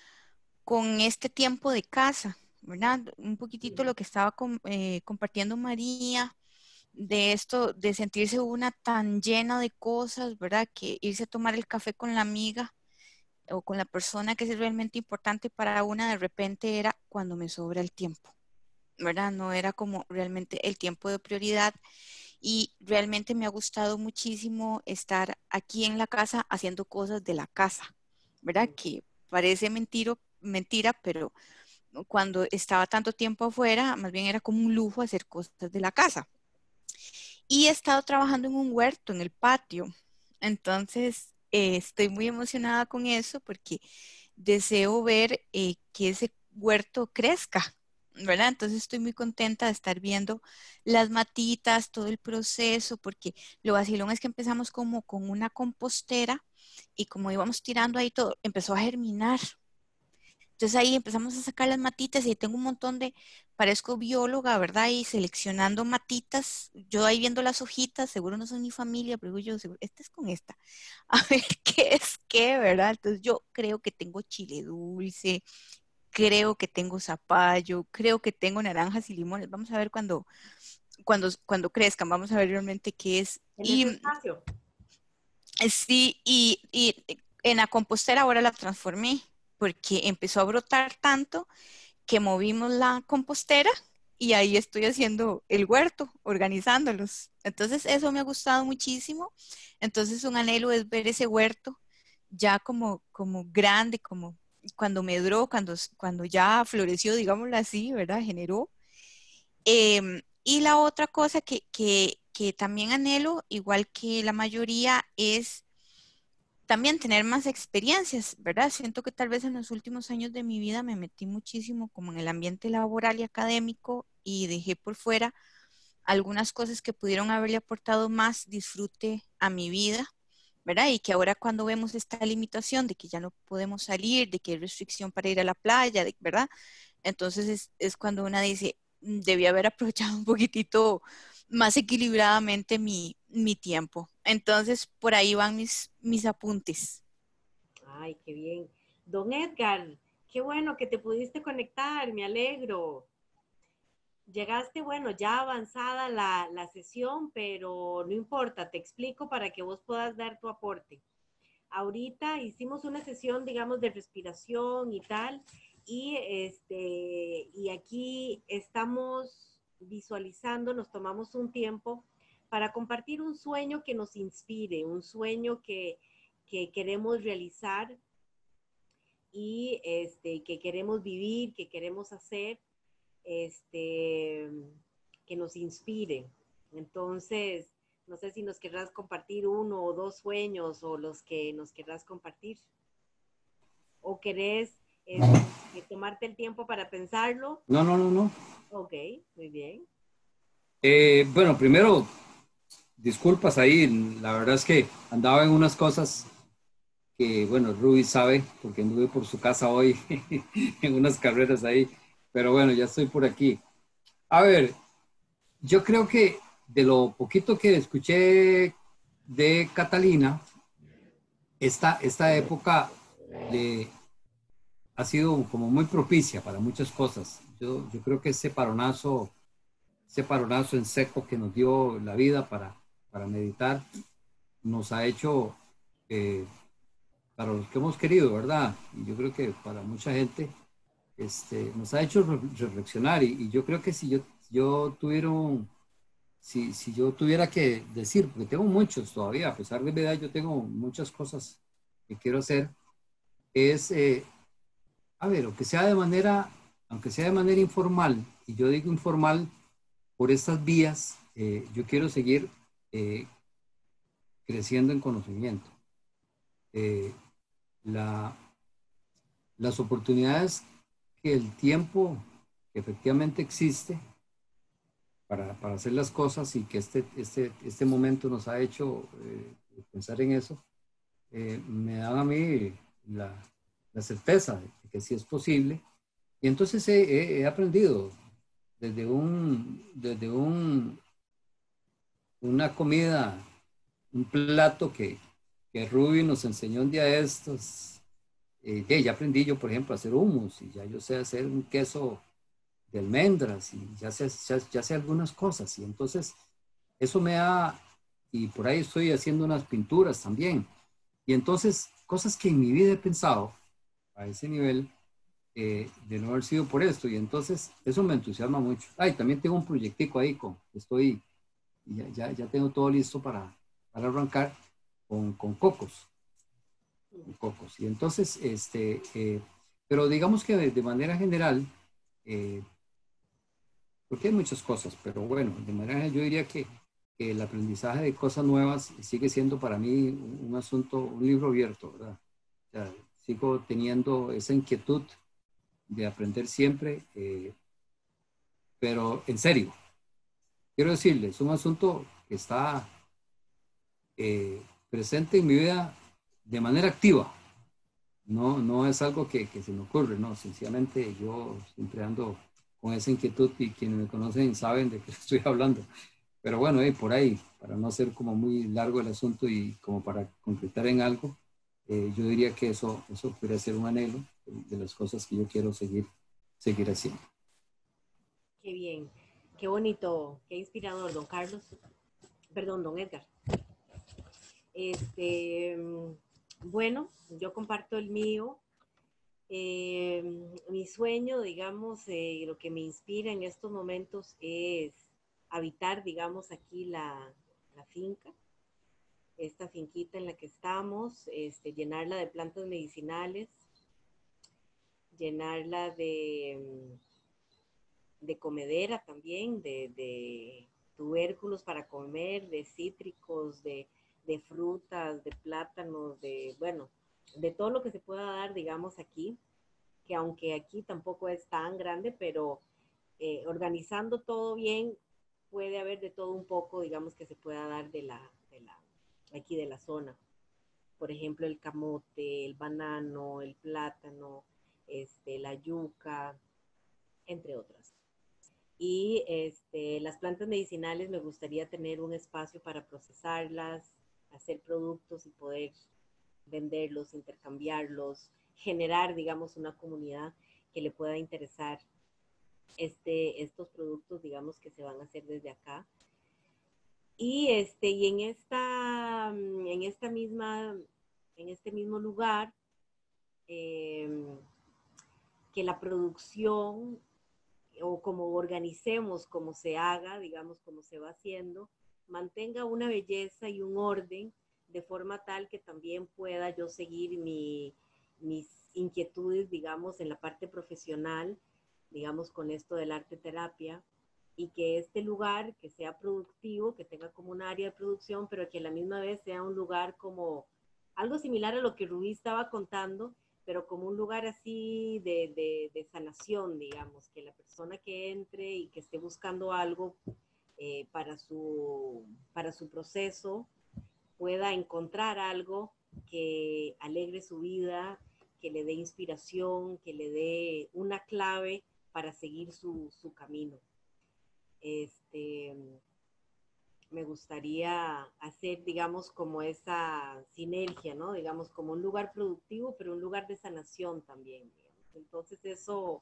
con este tiempo de casa, ¿verdad? Un poquitito lo que estaba com- eh, compartiendo María, de esto, de sentirse una tan llena de cosas, ¿verdad? Que irse a tomar el café con la amiga o con la persona que es realmente importante para una, de repente era cuando me sobra el tiempo, ¿verdad? No era como realmente el tiempo de prioridad y realmente me ha gustado muchísimo estar aquí en la casa haciendo cosas de la casa, ¿verdad? Que parece mentiro, mentira, pero cuando estaba tanto tiempo afuera, más bien era como un lujo hacer cosas de la casa. Y he estado trabajando en un huerto, en el patio. Entonces, eh, estoy muy emocionada con eso porque deseo ver eh, que ese huerto crezca, ¿verdad? Entonces estoy muy contenta de estar viendo las matitas, todo el proceso, porque lo vacilón es que empezamos como con una compostera y como íbamos tirando ahí todo, empezó a germinar. Entonces ahí empezamos a sacar las matitas y tengo un montón de, parezco bióloga, ¿verdad? Y seleccionando matitas, yo ahí viendo las hojitas, seguro no son mi familia, pero digo yo, seguro, esta es con esta, a ver qué es qué, ¿verdad? Entonces yo creo que tengo chile dulce, creo que tengo zapallo, creo que tengo naranjas y limones, vamos a ver cuando, cuando, cuando crezcan, vamos a ver realmente qué es. En ese Y espacio. sí, y, y en la compostera ahora la transformé porque empezó a brotar tanto que movimos la compostera y ahí estoy haciendo el huerto, organizándolos. Entonces eso me ha gustado muchísimo. Entonces un anhelo es ver ese huerto ya como, como grande, como cuando medró, cuando, cuando ya floreció, digámoslo así, ¿verdad? Generó. Em, y la otra cosa que, que, que también anhelo, igual que la mayoría, es también tener más experiencias, ¿verdad? Siento que tal vez en los últimos años de mi vida me metí muchísimo como en el ambiente laboral y académico y dejé por fuera algunas cosas que pudieron haberle aportado más disfrute a mi vida, ¿verdad? Y que ahora cuando vemos esta limitación de que ya no podemos salir, de que hay restricción para ir a la playa, de- ¿verdad? Entonces es, es cuando una dice, "Mm, debí haber aprovechado un poquitito más equilibradamente mi, mi tiempo". Entonces, por ahí van mis, mis apuntes. Ay, qué bien. Don Edgar, qué bueno que te pudiste conectar, me alegro. Llegaste, bueno, ya avanzada la, la sesión, pero no importa, te explico para que vos puedas dar tu aporte. Ahorita hicimos una sesión, digamos, de respiración y tal, y, este, y aquí estamos visualizando, nos tomamos un tiempo para compartir un sueño que nos inspire, un sueño que, que queremos realizar y este, que queremos vivir, que queremos hacer, este, que nos inspire. Entonces, no sé si nos querrás compartir uno o dos sueños o los que nos querrás compartir. ¿O querés este, tomarte el tiempo para pensarlo? No, no, no, no. Ok, muy bien. Eh, bueno, primero, disculpas ahí, la verdad es que andaba en unas cosas que, bueno, Ruby sabe, porque anduve por su casa hoy en unas carreras ahí, pero bueno, ya estoy por aquí. A ver, yo creo que de lo poquito que escuché de Catalina, esta, esta época le ha sido como muy propicia para muchas cosas. Yo, yo creo que ese paronazo, ese paronazo en seco que nos dio la vida para, para meditar, nos ha hecho, eh, para los que hemos querido, ¿verdad? Y yo creo que para mucha gente, este, nos ha hecho re reflexionar y, y yo creo que si yo, yo tuviera un, si, si yo tuviera que decir, porque tengo muchos todavía, a pesar de mi edad, yo tengo muchas cosas que quiero hacer, es, eh, a ver, aunque sea de manera, aunque sea de manera informal, y yo digo informal por estas vías, eh, yo quiero seguir eh, creciendo en conocimiento. Eh, la, las oportunidades que el tiempo que efectivamente existe para, para hacer las cosas y que este, este, este momento nos ha hecho eh, pensar en eso, eh, me dan a mí la, la certeza de que sí es posible. Y entonces he, he, he aprendido desde un, desde un, una comida, un plato que, que Ruby nos enseñó un día de estos. Eh, ya, ya aprendí yo, por ejemplo, a hacer hummus y ya yo sé hacer un queso de almendras y ya sé, ya, ya sé algunas cosas. Y entonces eso me ha, y por ahí estoy haciendo unas pinturas también. Y entonces, cosas que en mi vida he pensado a ese nivel eh, de no haber sido por esto. Y entonces eso me entusiasma mucho. Ay, también tengo un proyectico ahí con, estoy, ya, ya, ya tengo todo listo para, para arrancar con, con cocos. Con cocos. Y entonces, este, eh, pero digamos que de, de manera general, eh, porque hay muchas cosas, pero bueno, de manera general yo diría que, que el aprendizaje de cosas nuevas sigue siendo para mí un, un asunto, un libro abierto, ¿verdad? O sea, sigo teniendo esa inquietud de aprender siempre, eh, pero en serio, quiero decirles, es un asunto que está eh, presente en mi vida de manera activa. No, no es algo que, que se me ocurre, no, sencillamente yo siempre ando con esa inquietud y quienes me conocen saben de qué estoy hablando. Pero bueno, eh, por ahí, para no hacer como muy largo el asunto y como para concretar en algo, eh, yo diría que eso, eso podría ser un anhelo de las cosas que yo quiero seguir, seguir haciendo. Qué bien, qué bonito, qué inspirador, don Carlos. Perdón, don Edgar. Este, bueno, yo comparto el mío. Eh, mi sueño, digamos, eh, lo que me inspira en estos momentos es habitar, digamos, aquí la, la finca, esta finquita en la que estamos, este, llenarla de plantas medicinales, llenarla de, de comedera también, de, de tubérculos para comer, de cítricos, de, de frutas, de plátanos, de, bueno, de todo lo que se pueda dar, digamos, aquí, que aunque aquí tampoco es tan grande, pero eh, organizando todo bien, puede haber de todo un poco, digamos, que se pueda dar de la, de la, aquí de la zona. Por ejemplo, el camote, el banano, el plátano, este, la yuca, entre otras. Y este, las plantas medicinales me gustaría tener un espacio para procesarlas, hacer productos y poder venderlos, intercambiarlos, generar, digamos, una comunidad que le pueda interesar este, estos productos, digamos, que se van a hacer desde acá. Y, este, y en, esta, en esta misma, en este mismo lugar, eh, que la producción o como organicemos, como se haga, digamos, como se va haciendo, mantenga una belleza y un orden de forma tal que también pueda yo seguir mi, mis inquietudes, digamos, en la parte profesional, digamos, con esto del arte terapia, y que este lugar que sea productivo, que tenga como un área de producción, pero que a la misma vez sea un lugar como algo similar a lo que Rubí estaba contando, pero como un lugar así de, de, de sanación, digamos, que la persona que entre y que esté buscando algo eh, para, su, para su proceso pueda encontrar algo que alegre su vida, que le dé inspiración, que le dé una clave para seguir su, su camino. Este, me gustaría hacer, digamos, como esa sinergia, ¿no? Digamos, como un lugar productivo, pero un lugar de sanación también, digamos. Entonces eso,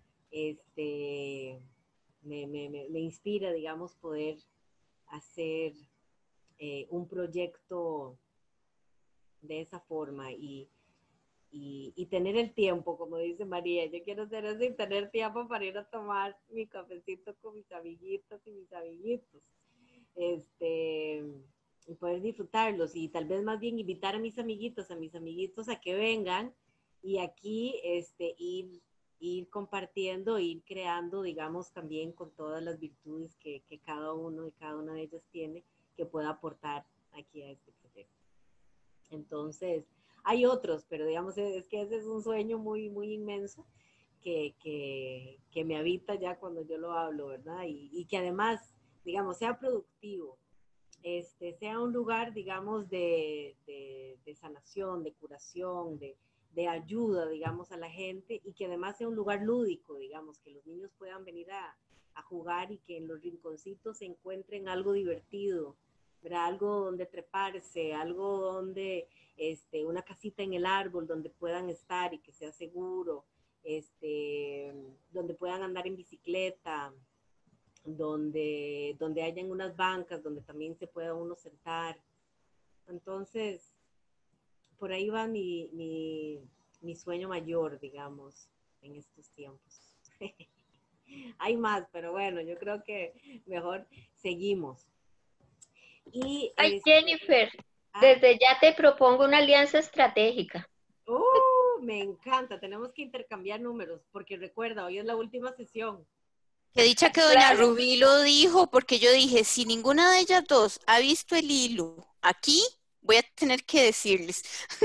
este, me, me, me inspira, digamos, poder hacer eh, un proyecto de esa forma y, y, y tener el tiempo, como dice María. Yo quiero hacer eso y tener tiempo para ir a tomar mi cafecito con mis amiguitos y mis amiguitos. Este, y poder disfrutarlos y tal vez más bien invitar a mis amiguitos, a mis amiguitos a que vengan y aquí este, ir, ir compartiendo, ir creando, digamos, también con todas las virtudes que, que cada uno y cada una de ellas tiene, que pueda aportar aquí a este proyecto. Entonces, hay otros, pero digamos, es que ese es un sueño muy, muy inmenso que, que, que me habita ya cuando yo lo hablo, ¿verdad? Y, y que además, digamos, sea productivo, este, sea un lugar, digamos, de, de, de sanación, de curación, de, de ayuda, digamos, a la gente y que además sea un lugar lúdico, digamos, que los niños puedan venir a, a jugar y que en los rinconcitos se encuentren algo divertido, ¿verdad? Algo donde treparse, algo donde, este, una casita en el árbol donde puedan estar y que sea seguro, este, donde puedan andar en bicicleta, donde, donde hayan unas bancas donde también se pueda uno sentar. Entonces, por ahí va mi, mi, mi sueño mayor, digamos, en estos tiempos. Hay más, pero bueno, yo creo que mejor seguimos. Y, Ay, este, Jennifer, ¿ah? desde ya te propongo una alianza estratégica. Uh, me encanta, tenemos que intercambiar números, porque recuerda, hoy es la última sesión. Qué dicha que doña Claro. Rubí lo dijo, porque yo dije, si ninguna de ellas dos ha visto el hilo aquí, voy a tener que decirles.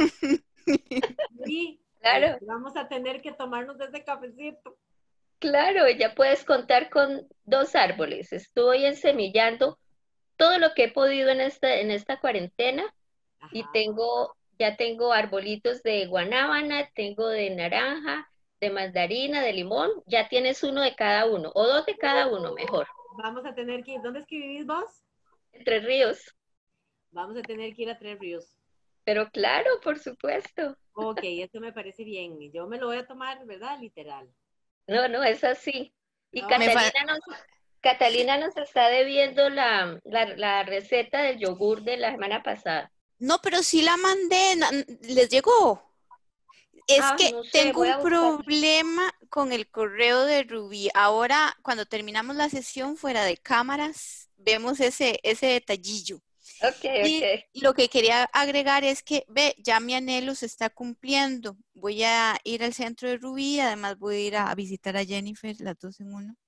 Sí, Claro. este, vamos a tener que tomarnos de ese cafecito. Claro, ya puedes contar con dos árboles. Estoy ensemillando todo lo que he podido en esta, en esta cuarentena. Ajá. Y tengo, ya tengo arbolitos de guanábana, tengo de naranja, de mandarina, de limón. Ya tienes uno de cada uno, o dos de cada uno, mejor. Vamos a tener que ir, ¿dónde es que vivís vos? Entre Ríos. Vamos a tener que ir a Tres Ríos. Pero claro, por supuesto. Ok, esto me parece bien. Yo me lo voy a tomar, ¿verdad? Literal. No, no, es así. Y No, Catalina nos, Catalina nos está debiendo la, la, la receta del yogur de la semana pasada. No, pero sí la mandé, na- les llegó. Es Ah, que no sé, tengo voy un a buscar. problema con el correo de Rubí. Ahora, cuando terminamos la sesión fuera de cámaras, vemos ese, ese detallillo. Ok, Y ok. lo que quería agregar es que, ve, ya mi anhelo se está cumpliendo. Voy a ir al centro de Rubí, además voy a ir a visitar a Jennifer, las dos en uno.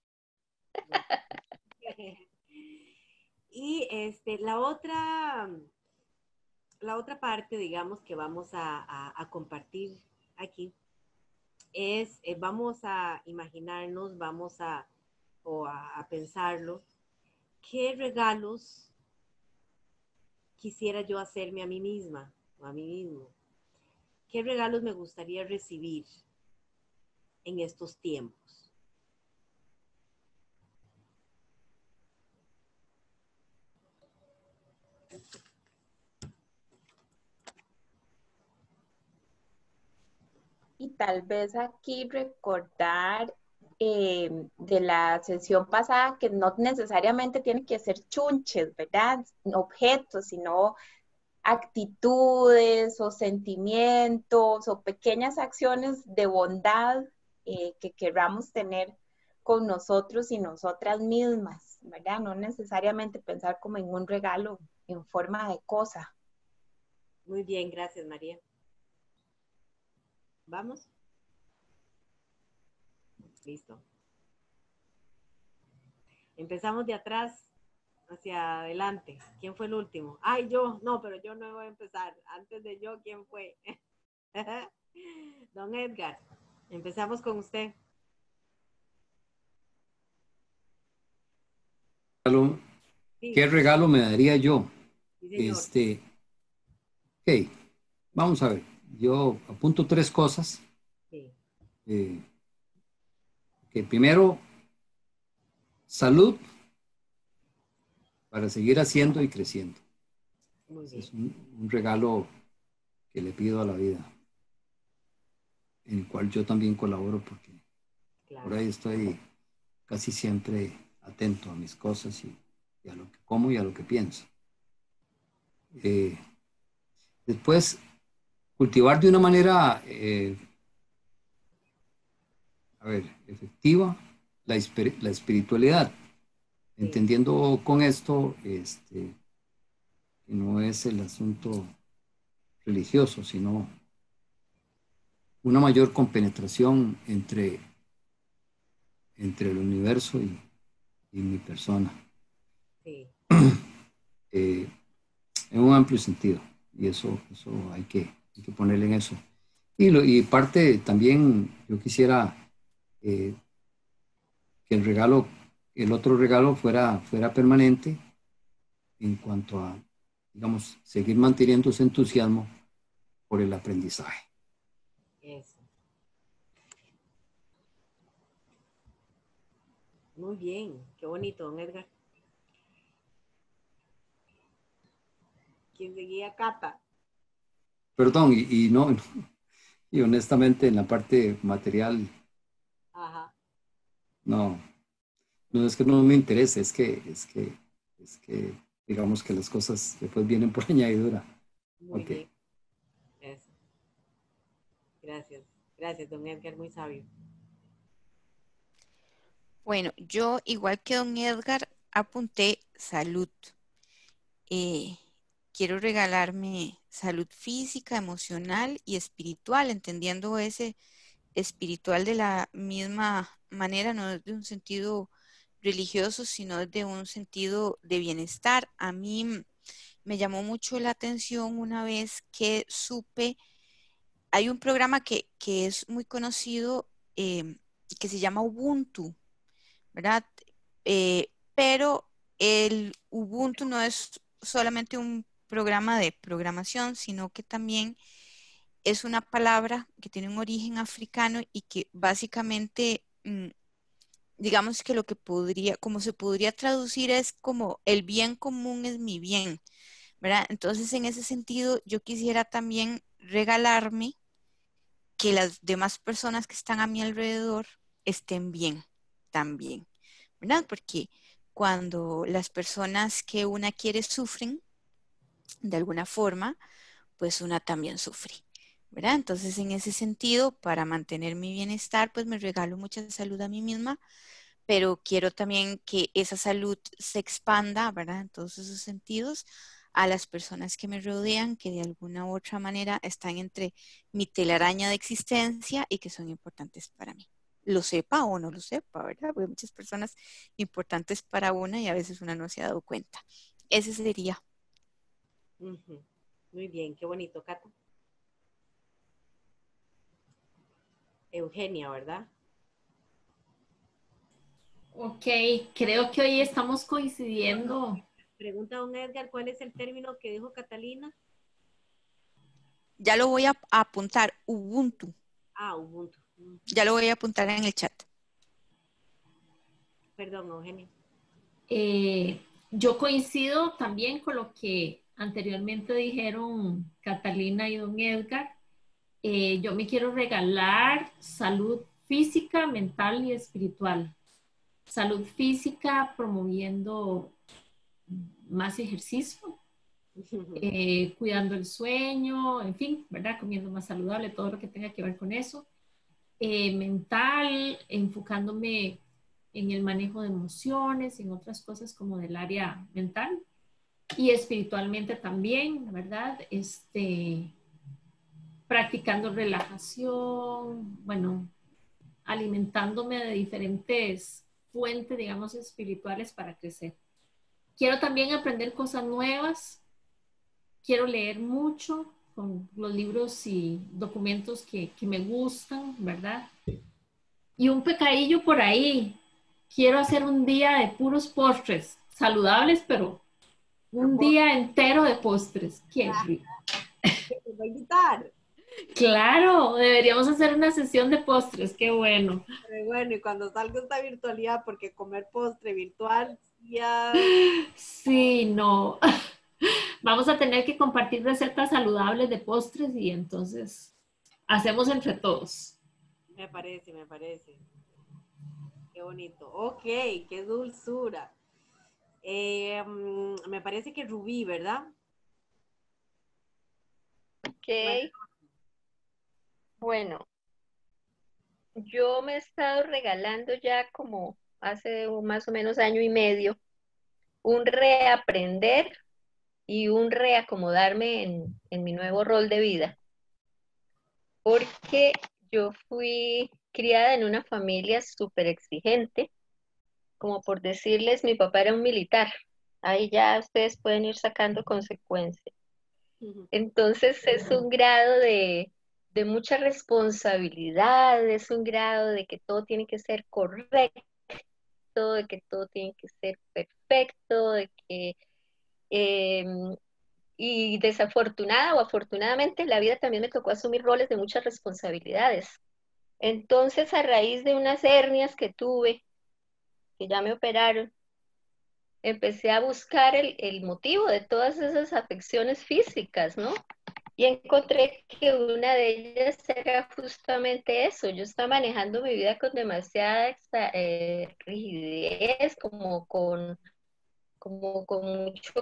Y este, la otra, la otra parte, digamos, que vamos a, a, a compartir aquí es, eh, vamos a imaginarnos, vamos a, o a, a pensarlo, qué regalos quisiera yo hacerme a mí misma o a mí mismo. ¿Qué regalos me gustaría recibir en estos tiempos? Y tal vez aquí recordar eh, de la sesión pasada que no necesariamente tienen que ser chunches, ¿verdad? Objetos, sino actitudes o sentimientos o pequeñas acciones de bondad eh, que queramos tener con nosotros y nosotras mismas, ¿verdad? No necesariamente pensar como en un regalo en forma de cosa. Muy bien, gracias, María. ¿Vamos? Listo. Empezamos de atrás hacia adelante. ¿Quién fue el último? Ay, yo. No, pero yo no voy a empezar. Antes de yo, ¿quién fue? Don Edgar, empezamos con usted. Regalo, Sí, ¿qué regalo me daría yo? sí, señor. Este, ok, vamos a ver. Yo apunto tres cosas. Sí. Eh, que primero, salud para seguir haciendo y creciendo. Muy bien. Es un, un regalo que le pido a la vida, en el cual yo también colaboro porque Claro. por ahí estoy casi siempre atento a mis cosas y, y a lo que como y a lo que pienso. Eh, después, cultivar de una manera, eh, a ver, efectiva la, esper- la espiritualidad, Sí. entendiendo con esto este, que no es el asunto religioso, sino una mayor compenetración entre, entre el universo y, y mi persona, Sí. eh, en un amplio sentido, y eso, eso hay, que, hay que ponerle en eso. Y, lo, y parte también, yo quisiera eh, que el regalo, el otro regalo fuera, fuera permanente en cuanto a, digamos, seguir manteniendo ese entusiasmo por el aprendizaje. Eso. Muy bien, qué bonito, don Edgar. ¿Quién seguía? Cata. Perdón, y, y no, y honestamente en la parte material, Ajá. no, no es que no me interese, es que, es que, es que, digamos que las cosas después vienen por añadidura. Muy Ok. bien. Eso. Gracias. Gracias, don Edgar, muy sabio. Bueno, yo igual que don Edgar apunté salud. Eh, quiero regalarme salud física, emocional y espiritual, entendiendo ese espiritual de la misma manera, no desde un sentido religioso, sino desde un sentido de bienestar. A mí mm, me llamó mucho la atención una vez que supe, hay un programa que, que es muy conocido eh, que se llama Ubuntu, ¿verdad? Eh, pero el Ubuntu no es solamente un programa de programación, sino que también es una palabra que tiene un origen africano y que básicamente, mm, digamos que lo que podría, como se podría traducir es como el bien común es mi bien, ¿verdad? Entonces, en ese sentido, yo quisiera también regalarme que las demás personas que están a mi alrededor estén bien también, ¿verdad? Porque cuando las personas que una quiere sufren, de alguna forma, pues una también sufre, ¿verdad? Entonces, en ese sentido, para mantener mi bienestar, pues me regalo mucha salud a mí misma, pero quiero también que esa salud se expanda, ¿verdad? En todos esos sentidos a las personas que me rodean, que de alguna u otra manera están entre mi telaraña de existencia y que son importantes para mí. Lo sepa o no lo sepa, ¿verdad? Porque hay muchas personas importantes para una y a veces una no se ha dado cuenta. Ese sería. Ujú. Muy bien, qué bonito, Cata. Eugenia, ¿verdad? Ok, creo que hoy estamos coincidiendo. Pregunta a don Edgar, ¿cuál es el término que dijo Catalina? Ya lo voy a, a apuntar, Ubuntu. Ah, Ubuntu. Mm. Ya lo voy a apuntar en el chat. Perdón, Eugenia. Eh, yo coincido también con lo que anteriormente dijeron Catalina y don Edgar. Eh, yo me quiero regalar salud física, mental y espiritual. Salud física promoviendo más ejercicio, eh, cuidando el sueño, en fin, ¿verdad? Comiendo más saludable, todo lo que tenga que ver con eso. Eh, mental, enfocándome en el manejo de emociones, en otras cosas como del área mental. Y espiritualmente también, ¿verdad? Este, practicando relajación, bueno, alimentándome de diferentes fuentes, digamos, espirituales para crecer. Quiero también aprender cosas nuevas, quiero leer mucho con los libros y documentos que, que me gustan, ¿verdad? Y un pecadillo por ahí, quiero hacer un día de puros postres, saludables, pero un día entero de postres. Qué rico. ¿Te voy a invitar? Claro, deberíamos hacer una sesión de postres, qué bueno. Pero bueno, y cuando salga esta virtualidad, porque comer postre virtual ya... Sí, no. Vamos a tener que compartir recetas saludables de postres y entonces hacemos entre todos. Me parece, me parece. Qué bonito. Ok, qué dulzura. Eh, mm, me parece que Rubí, ¿verdad? Ok. Bueno, yo me he estado regalando ya como hace un- más o menos año y medio un reaprender y un reacomodarme en, en mi nuevo rol de vida, porque yo fui criada en una familia súper exigente, como por decirles, mi papá era un militar, ahí ya ustedes pueden ir sacando consecuencias. Ujú. Entonces es un grado de, de mucha responsabilidad, es un grado de que todo tiene que ser correcto, de que todo tiene que ser perfecto, de que eh, y desafortunada o afortunadamente la vida también me tocó asumir roles de muchas responsabilidades. Entonces, a raíz de unas hernias que tuve, que ya me operaron, empecé a buscar el, el motivo de todas esas afecciones físicas, ¿no? Y encontré que una de ellas era justamente eso. Yo estaba manejando mi vida con demasiada eh, rigidez, como con como con mucho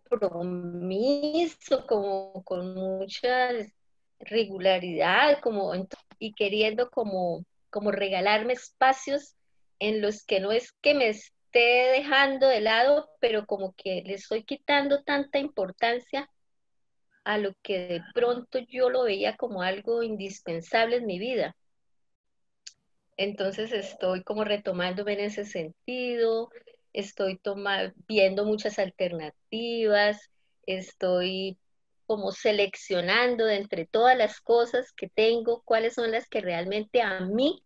compromiso, como con mucha regularidad, como y queriendo como, como regalarme espacios en los que no es que me esté dejando de lado, pero como que le estoy quitando tanta importancia a lo que de pronto yo lo veía como algo indispensable en mi vida. Entonces estoy como retomándome en ese sentido, estoy toma, viendo muchas alternativas, estoy como seleccionando de entre todas las cosas que tengo, cuáles son las que realmente a mí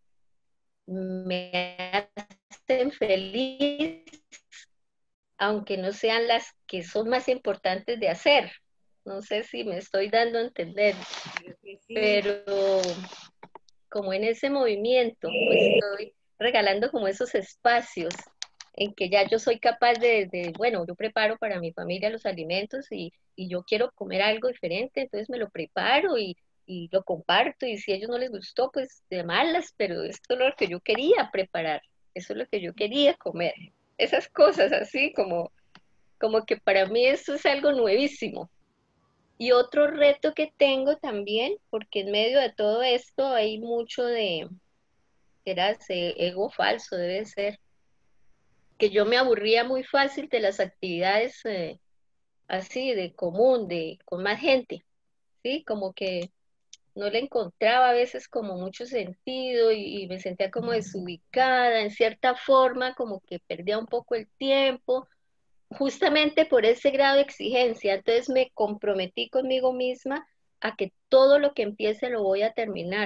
me hacen feliz, aunque no sean las que son más importantes de hacer. No sé si me estoy dando a entender, pero como en ese movimiento, pues estoy regalando como esos espacios en que ya yo soy capaz de, de bueno, yo preparo para mi familia los alimentos y, y yo quiero comer algo diferente, entonces me lo preparo y, y lo comparto y si a ellos no les gustó, pues de malas, pero esto es lo que yo quería preparar, eso es lo que yo quería comer. Esas cosas así como, como que para mí eso es algo nuevísimo. Y otro reto que tengo también, porque en medio de todo esto hay mucho de, era ese ego falso, debe ser, que yo me aburría muy fácil de las actividades eh, así, de común, de con más gente, ¿sí? Como que no le encontraba a veces como mucho sentido y, y me sentía como desubicada, en cierta forma, como que perdía un poco el tiempo, justamente por ese grado de exigencia. Entonces me comprometí conmigo misma a que todo lo que empiece lo voy a terminar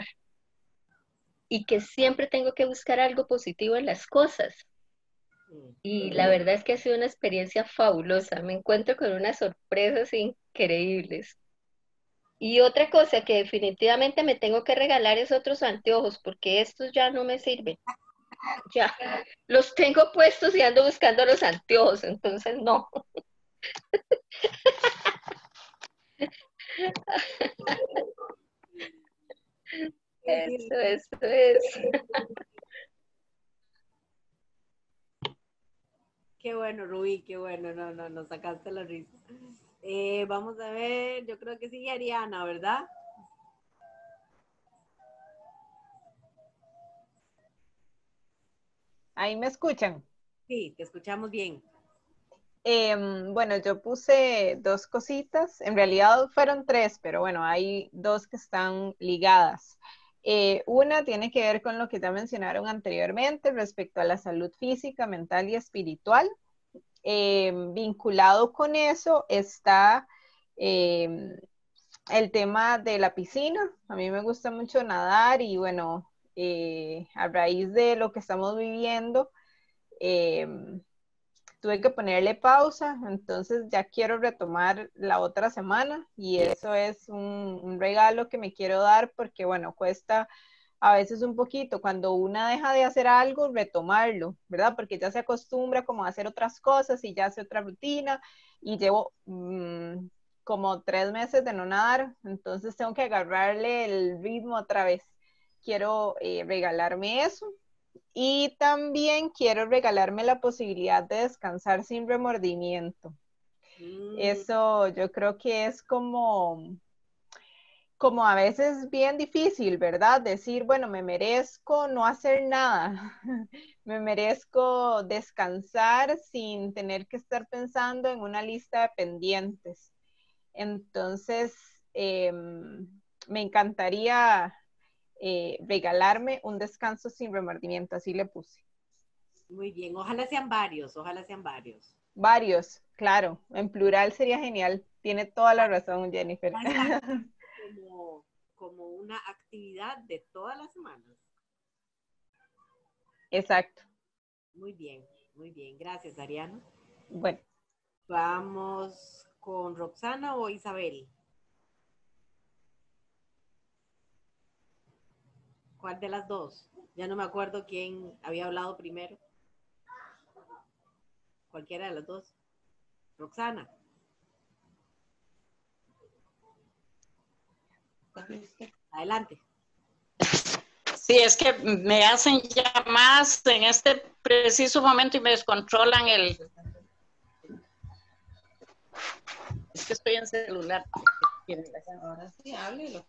y que siempre tengo que buscar algo positivo en las cosas. Y la verdad es que ha sido una experiencia fabulosa. Me encuentro con unas sorpresas increíbles. Y otra cosa que definitivamente me tengo que regalar es otros anteojos, porque estos ya no me sirven. Ya, los tengo puestos y ando buscando los anteojos, entonces no. Eso, eso es. Qué bueno, Rubí, qué bueno, no, no, nos sacaste la risa. Eh, vamos a ver, yo creo que sigue Ariana, ¿verdad? Ahí me escuchan. Sí, te escuchamos bien. Eh, bueno, yo puse dos cositas, en realidad fueron tres, pero bueno, hay dos que están ligadas. Eh, una tiene que ver con lo que ya mencionaron anteriormente respecto a la salud física, mental y espiritual. Eh, vinculado con eso está eh, el tema de la piscina. A mí me gusta mucho nadar y bueno, eh, a raíz de lo que estamos viviendo, eh, tuve que ponerle pausa, entonces ya quiero retomar la otra semana y eso es un, un regalo que me quiero dar porque bueno, cuesta a veces un poquito cuando una deja de hacer algo, retomarlo, ¿verdad? Porque ya se acostumbra como a hacer otras cosas y ya hace otra rutina y llevo mmm, como tres meses de no nadar, entonces tengo que agarrarle el ritmo otra vez. Quiero eh, regalarme eso. Y también quiero regalarme la posibilidad de descansar sin remordimiento. Mm. Eso yo creo que es como como a veces bien difícil, ¿verdad? Decir, bueno, me merezco no hacer nada, me merezco descansar sin tener que estar pensando en una lista de pendientes. Entonces, eh, me encantaría eh, regalarme un descanso sin remordimiento, así le puse. Muy bien, ojalá sean varios, ojalá sean varios. Varios, claro, en plural sería genial. Tiene toda la razón, Jennifer. Como, como una actividad de todas las semanas. Exacto. Muy bien, muy bien. Gracias, Ariana. Bueno. Vamos con Roxana o Isabel. ¿Cuál de las dos? Ya no me acuerdo quién había hablado primero. Cualquiera de las dos. Roxana. Adelante. Sí, es que me hacen llamadas en este preciso momento y me descontrolan el... Es que estoy en celular. Ahora sí, háblelo.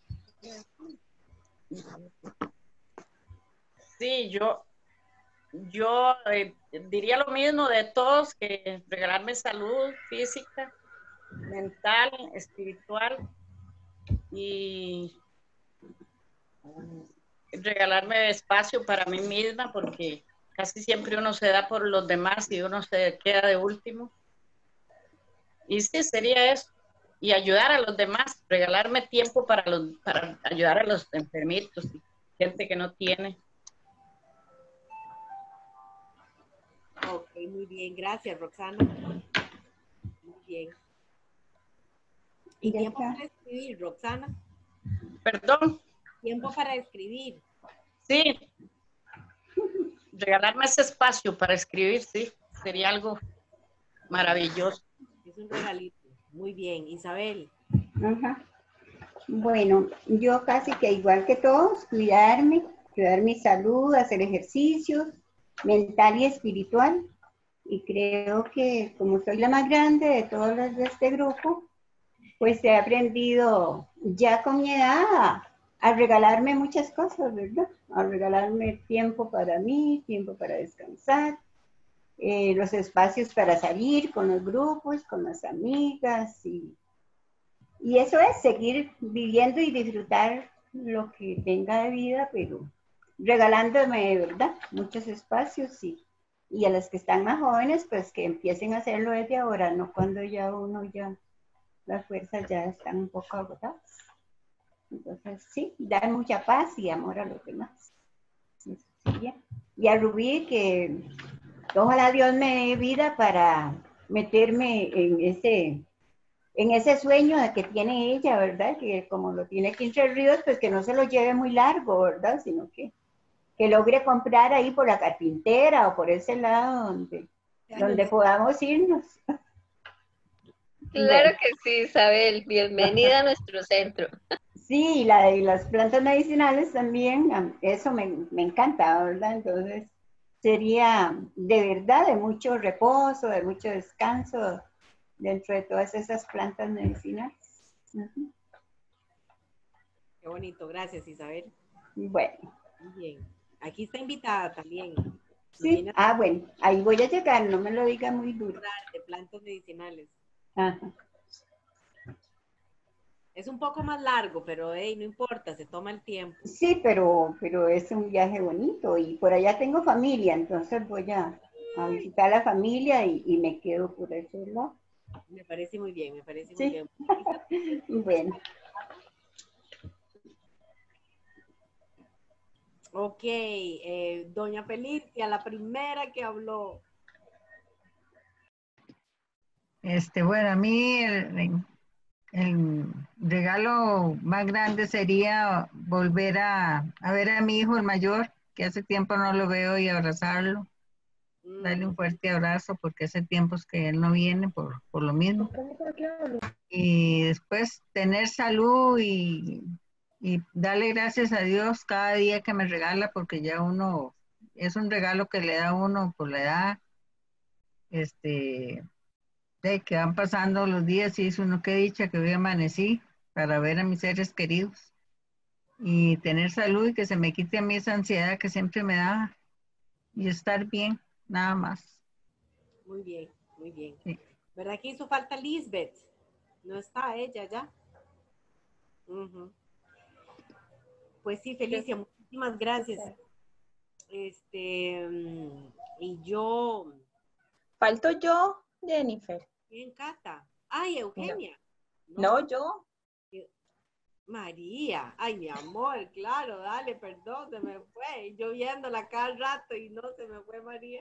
Sí, yo, yo eh, diría lo mismo de todos, que regalarme salud física, mental, espiritual y regalarme espacio para mí misma, porque casi siempre uno se da por los demás y uno se queda de último. Y sí, sería eso. Y ayudar a los demás, regalarme tiempo para, los, para ayudar a los enfermitos y gente que no tiene. Ok, muy bien. Gracias, Roxana. Muy bien. ¿Y Ya tiempo está. para escribir, Roxana? Perdón. Tiempo para escribir. Sí. Regalarme ese espacio para escribir, sí. Sería algo maravilloso. Es un regalito. Muy bien. Isabel. Ajá. Bueno, yo casi que igual que todos, cuidarme, cuidar mi salud, hacer ejercicios, mental y espiritual. Y creo que como soy la más grande de todos los de este grupo, pues he aprendido ya con mi edad a, a regalarme muchas cosas, ¿verdad? A regalarme tiempo para mí, tiempo para descansar, eh, los espacios para salir con los grupos, con las amigas y, y eso es seguir viviendo y disfrutar lo que tenga de vida, pero regalándome, ¿verdad? Muchos espacios y, y a los que están más jóvenes, pues que empiecen a hacerlo desde ahora, no cuando ya uno ya, las fuerzas ya están un poco agotadas. Entonces, sí, dar mucha paz y amor a los demás. Eso sería. Y a Rubí, que ojalá Dios me dé vida para meterme en ese, en ese sueño que tiene ella, ¿verdad? Que como lo tiene aquí Entre Ríos, pues que no se lo lleve muy largo, ¿verdad? Sino que, que logre comprar ahí por la carpintera o por ese lado donde, donde podamos irnos. Claro Bueno. que sí, Isabel. Bienvenida a nuestro centro. Sí, y, la, y las plantas medicinales también, eso me, me encanta, ¿verdad? Entonces, sería de verdad de mucho reposo, de mucho descanso dentro de todas esas plantas medicinales. Uh-huh. Qué bonito. Gracias, Isabel. Bueno. Muy bien. Aquí está invitada también. Sí, ah, bueno, ahí voy a llegar, no me lo diga muy duro. De plantas medicinales. Ajá. Es un poco más largo, pero hey, no importa, se toma el tiempo. Sí, pero, pero es un viaje bonito y por allá tengo familia, entonces voy a, a visitar a la familia y, y me quedo por ese lado. Me parece muy bien, me parece sí. muy bien. Bueno. Ok, eh, doña Felicia, la primera que habló. Este, bueno, a mí el, el regalo más grande sería volver a, a ver a mi hijo el mayor, que hace tiempo no lo veo, y abrazarlo, mm. darle un fuerte abrazo, porque hace tiempos que él no viene por, por lo mismo. Y después tener salud y, y darle gracias a Dios cada día que me regala, porque ya uno, es un regalo que le da a uno por la edad, este... de que van pasando los días y dice uno, qué dicha que hoy amanecí, para ver a mis seres queridos y tener salud y que se me quite a mí esa ansiedad que siempre me da y estar bien, nada más. Muy bien, muy bien. Sí. ¿Verdad que hizo falta Lisbeth? No está ella ya. Uh-huh. Pues sí, Felicia, muchísimas gracias. Este, y yo... Falto yo, Jennifer. ¿Quién, Cata? Ay, Eugenia. No, no yo. María. Ay, mi amor, claro, dale, perdón, se me fue. Yo viéndola cada rato y no se me fue María.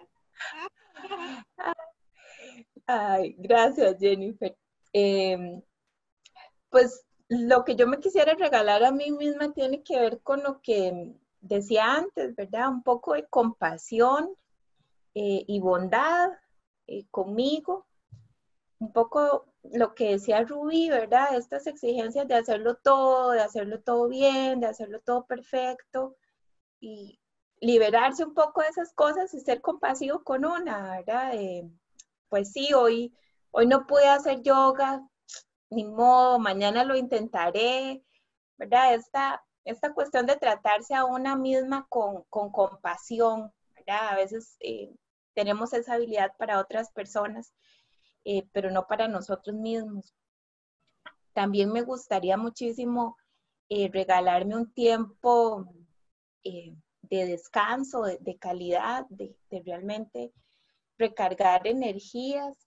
Ay, gracias, Jennifer. Eh, pues lo que yo me quisiera regalar a mí misma tiene que ver con lo que decía antes, ¿verdad? Un poco de compasión eh, y bondad eh, conmigo. Un poco lo que decía Rubí, ¿verdad? Estas exigencias de hacerlo todo, de hacerlo todo bien, de hacerlo todo perfecto y liberarse un poco de esas cosas y ser compasivo con una, ¿verdad? Eh, pues sí, hoy, hoy no pude hacer yoga, ni modo, mañana lo intentaré, ¿verdad? Esta, esta cuestión de tratarse a una misma con, con compasión, ¿verdad? A veces eh, tenemos esa habilidad para otras personas, eh, pero no para nosotros mismos. También me gustaría muchísimo eh, regalarme un tiempo eh, de descanso, de, de calidad, de, de realmente recargar energías.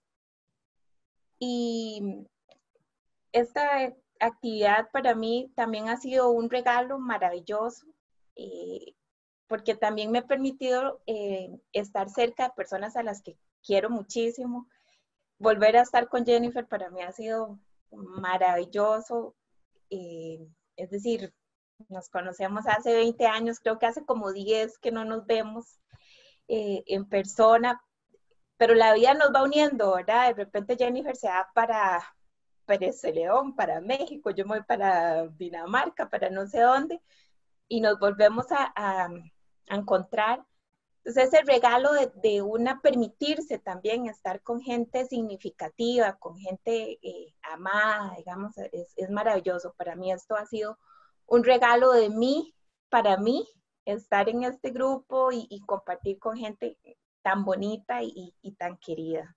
Y esta actividad para mí también ha sido un regalo maravilloso, eh, porque también me ha permitido eh, estar cerca de personas a las que quiero muchísimo. Volver a estar con Jennifer para mí ha sido maravilloso. Eh, es decir, nos conocemos hace veinte años, creo que hace como diez que no nos vemos eh, en persona, pero la vida nos va uniendo, ¿verdad? De repente Jennifer se va para Pérez de León, para México, yo me voy para Dinamarca, para no sé dónde, y nos volvemos a, a, a encontrar. Entonces ese regalo de, de una permitirse también estar con gente significativa, con gente eh, amada, digamos, es, es maravilloso. Para mí esto ha sido un regalo de mí, para mí, estar en este grupo y, y compartir con gente tan bonita y, y tan querida.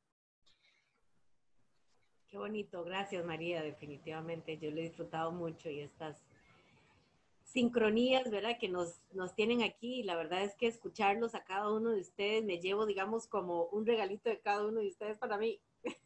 Qué bonito, gracias María, definitivamente yo lo he disfrutado mucho y estas sincronías, ¿verdad? Que nos, nos tienen aquí, la verdad es que escucharlos a cada uno de ustedes me llevo, digamos, como un regalito de cada uno de ustedes para mí.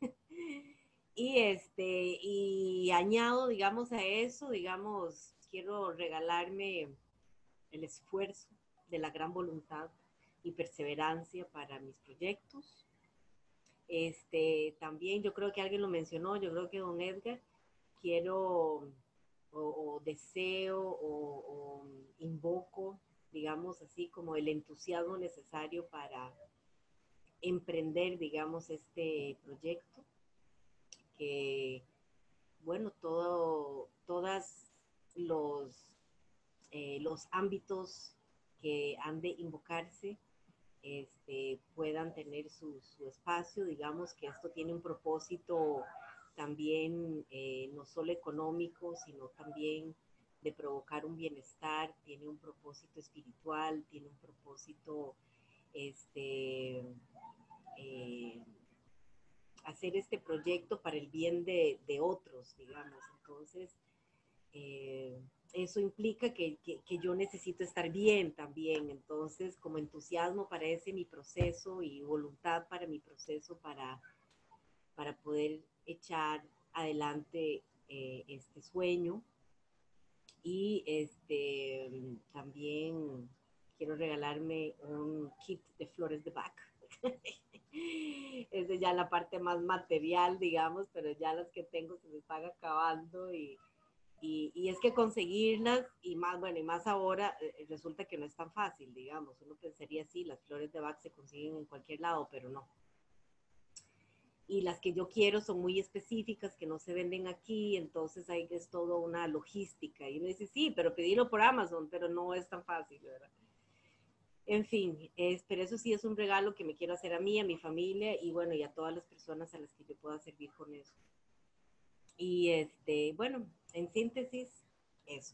y este, y añado, digamos, a eso, digamos, quiero regalarme el esfuerzo de la gran voluntad y perseverancia para mis proyectos. Este, también yo creo que alguien lo mencionó, yo creo que don Edgar, quiero o, o deseo o, o invoco, digamos así, como el entusiasmo necesario para emprender, digamos, este proyecto, que, bueno, todo, todas los, eh, los ámbitos que han de invocarse Este, puedan tener su, su espacio, digamos que esto tiene un propósito también eh, no solo económico, sino también de provocar un bienestar, tiene un propósito espiritual, tiene un propósito, este, eh, hacer este proyecto para el bien de, de otros, digamos. Entonces, eh, eso implica que, que, que yo necesito estar bien también, entonces como entusiasmo para ese mi proceso y voluntad para mi proceso para, para poder echar adelante eh, este sueño. Y este, también quiero regalarme un kit de flores de Bach. Esa es ya la parte más material, digamos, pero ya las que tengo se me están acabando y Y, y es que conseguirlas, y más, bueno, y más ahora, eh, resulta que no es tan fácil, digamos. Uno pensaría, sí, las flores de Bach se consiguen en cualquier lado, pero no. Y las que yo quiero son muy específicas, que no se venden aquí, entonces ahí es todo una logística. Y uno dice, sí, pero pedirlo por Amazon, pero no es tan fácil, ¿verdad? En fin, es, pero eso sí es un regalo que me quiero hacer a mí, a mi familia, y bueno, y a todas las personas a las que yo pueda servir con eso. Y este, bueno, en síntesis, eso.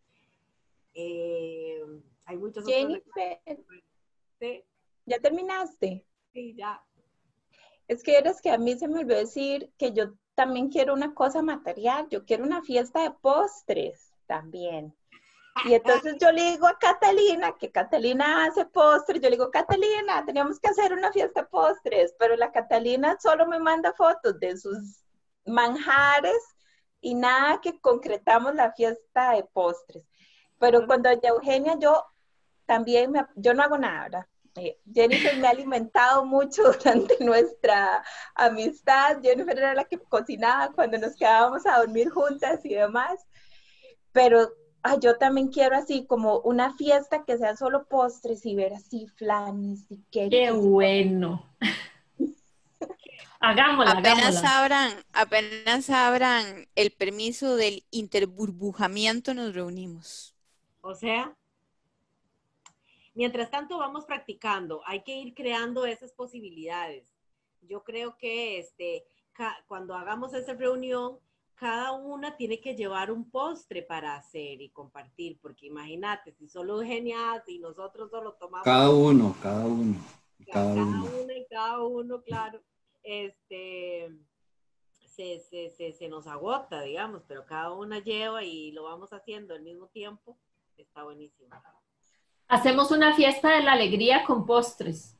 Eh, hay muchos otros Jennifer, regalos. ¿Sí? ¿ya terminaste? Sí, ya. Es que eres que a mí se me olvidó decir que yo también quiero una cosa material, yo quiero una fiesta de postres también. Y entonces yo le digo a Catalina, que Catalina hace postres, yo le digo, Catalina, teníamos que hacer una fiesta de postres, pero la Catalina solo me manda fotos de sus manjares y nada que concretamos la fiesta de postres. Pero cuando doña Eugenia, yo también, me, yo no hago nada, ¿verdad? Eh, Jennifer me ha alimentado mucho durante nuestra amistad. Jennifer era la que cocinaba cuando nos quedábamos a dormir juntas y demás. Pero ay, yo también quiero así como una fiesta que sea solo postres y ver así flanes y cakes. ¡Qué bueno! Hagámosla, apenas hagámosla. abran, apenas abran el permiso del interburbujamiento, nos reunimos. O sea, mientras tanto vamos practicando, hay que ir creando esas posibilidades. Yo creo que este, cuando hagamos esa reunión, cada una tiene que llevar un postre para hacer y compartir, porque imagínate, si solo Eugenia hace y nosotros solo tomamos. Cada uno, cada uno. Cada, cada uno. uno y cada uno, claro. Este, se, se, se, se nos agota, digamos, pero cada una lleva y lo vamos haciendo al mismo tiempo. Está buenísimo. Hacemos una fiesta de la alegría con postres.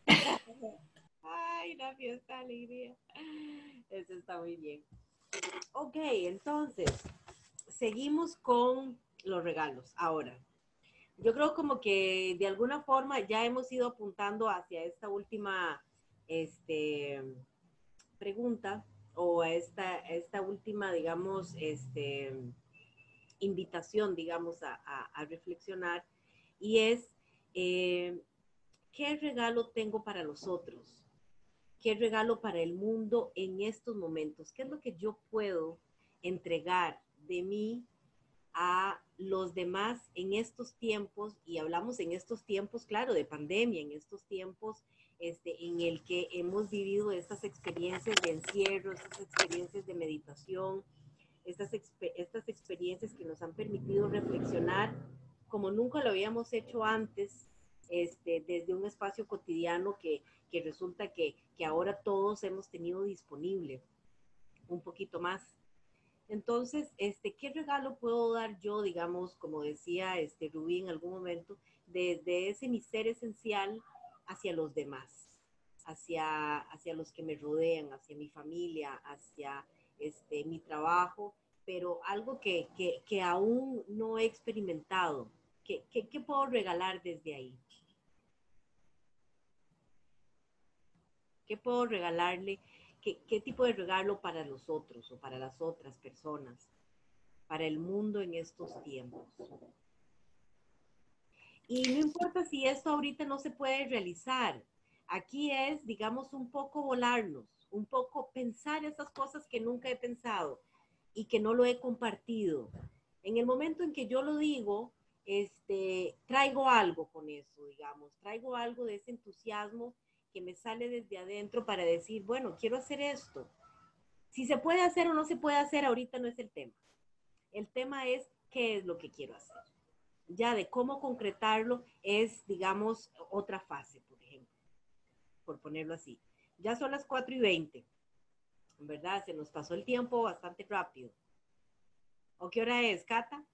Ay, la fiesta de alegría. Eso está muy bien. Ok, entonces, seguimos con los regalos. Ahora, yo creo como que de alguna forma ya hemos ido apuntando hacia esta última este, pregunta o a esta, esta última, digamos, este, invitación, digamos, a, a, a reflexionar, y es, eh, ¿qué regalo tengo para los otros? ¿Qué regalo para el mundo en estos momentos? ¿Qué es lo que yo puedo entregar de mí a los demás en estos tiempos? Y hablamos en estos tiempos, claro, de pandemia, en estos tiempos este, en el que hemos vivido estas experiencias de encierro, estas experiencias de meditación, estas, exper estas experiencias que nos han permitido reflexionar como nunca lo habíamos hecho antes, este, desde un espacio cotidiano que, que resulta que, que ahora todos hemos tenido disponible un poquito más. Entonces, este, ¿qué regalo puedo dar yo, digamos, como decía este, Rubí en algún momento, de, de ese mi ser esencial hacia los demás, hacia, hacia los que me rodean, hacia mi familia, hacia este, mi trabajo, pero algo que, que, que aún no he experimentado? ¿Qué, qué, ¿Qué puedo regalar desde ahí? ¿Qué puedo regalarle? ¿Qué, ¿Qué tipo de regalo para los otros o para las otras personas? Para el mundo en estos tiempos. Y no importa si esto ahorita no se puede realizar. Aquí es, digamos, un poco volarnos, un poco pensar esas cosas que nunca he pensado y que no lo he compartido. En el momento en que yo lo digo, este, traigo algo con eso, digamos, traigo algo de ese entusiasmo que me sale desde adentro para decir, bueno, quiero hacer esto. Si se puede hacer o no se puede hacer, ahorita no es el tema. El tema es qué es lo que quiero hacer. Ya de cómo concretarlo es, digamos, otra fase, por ejemplo, por ponerlo así. Ya son las cuatro y veinte, ¿verdad? Se nos pasó el tiempo bastante rápido. ¿O qué hora es, Cata?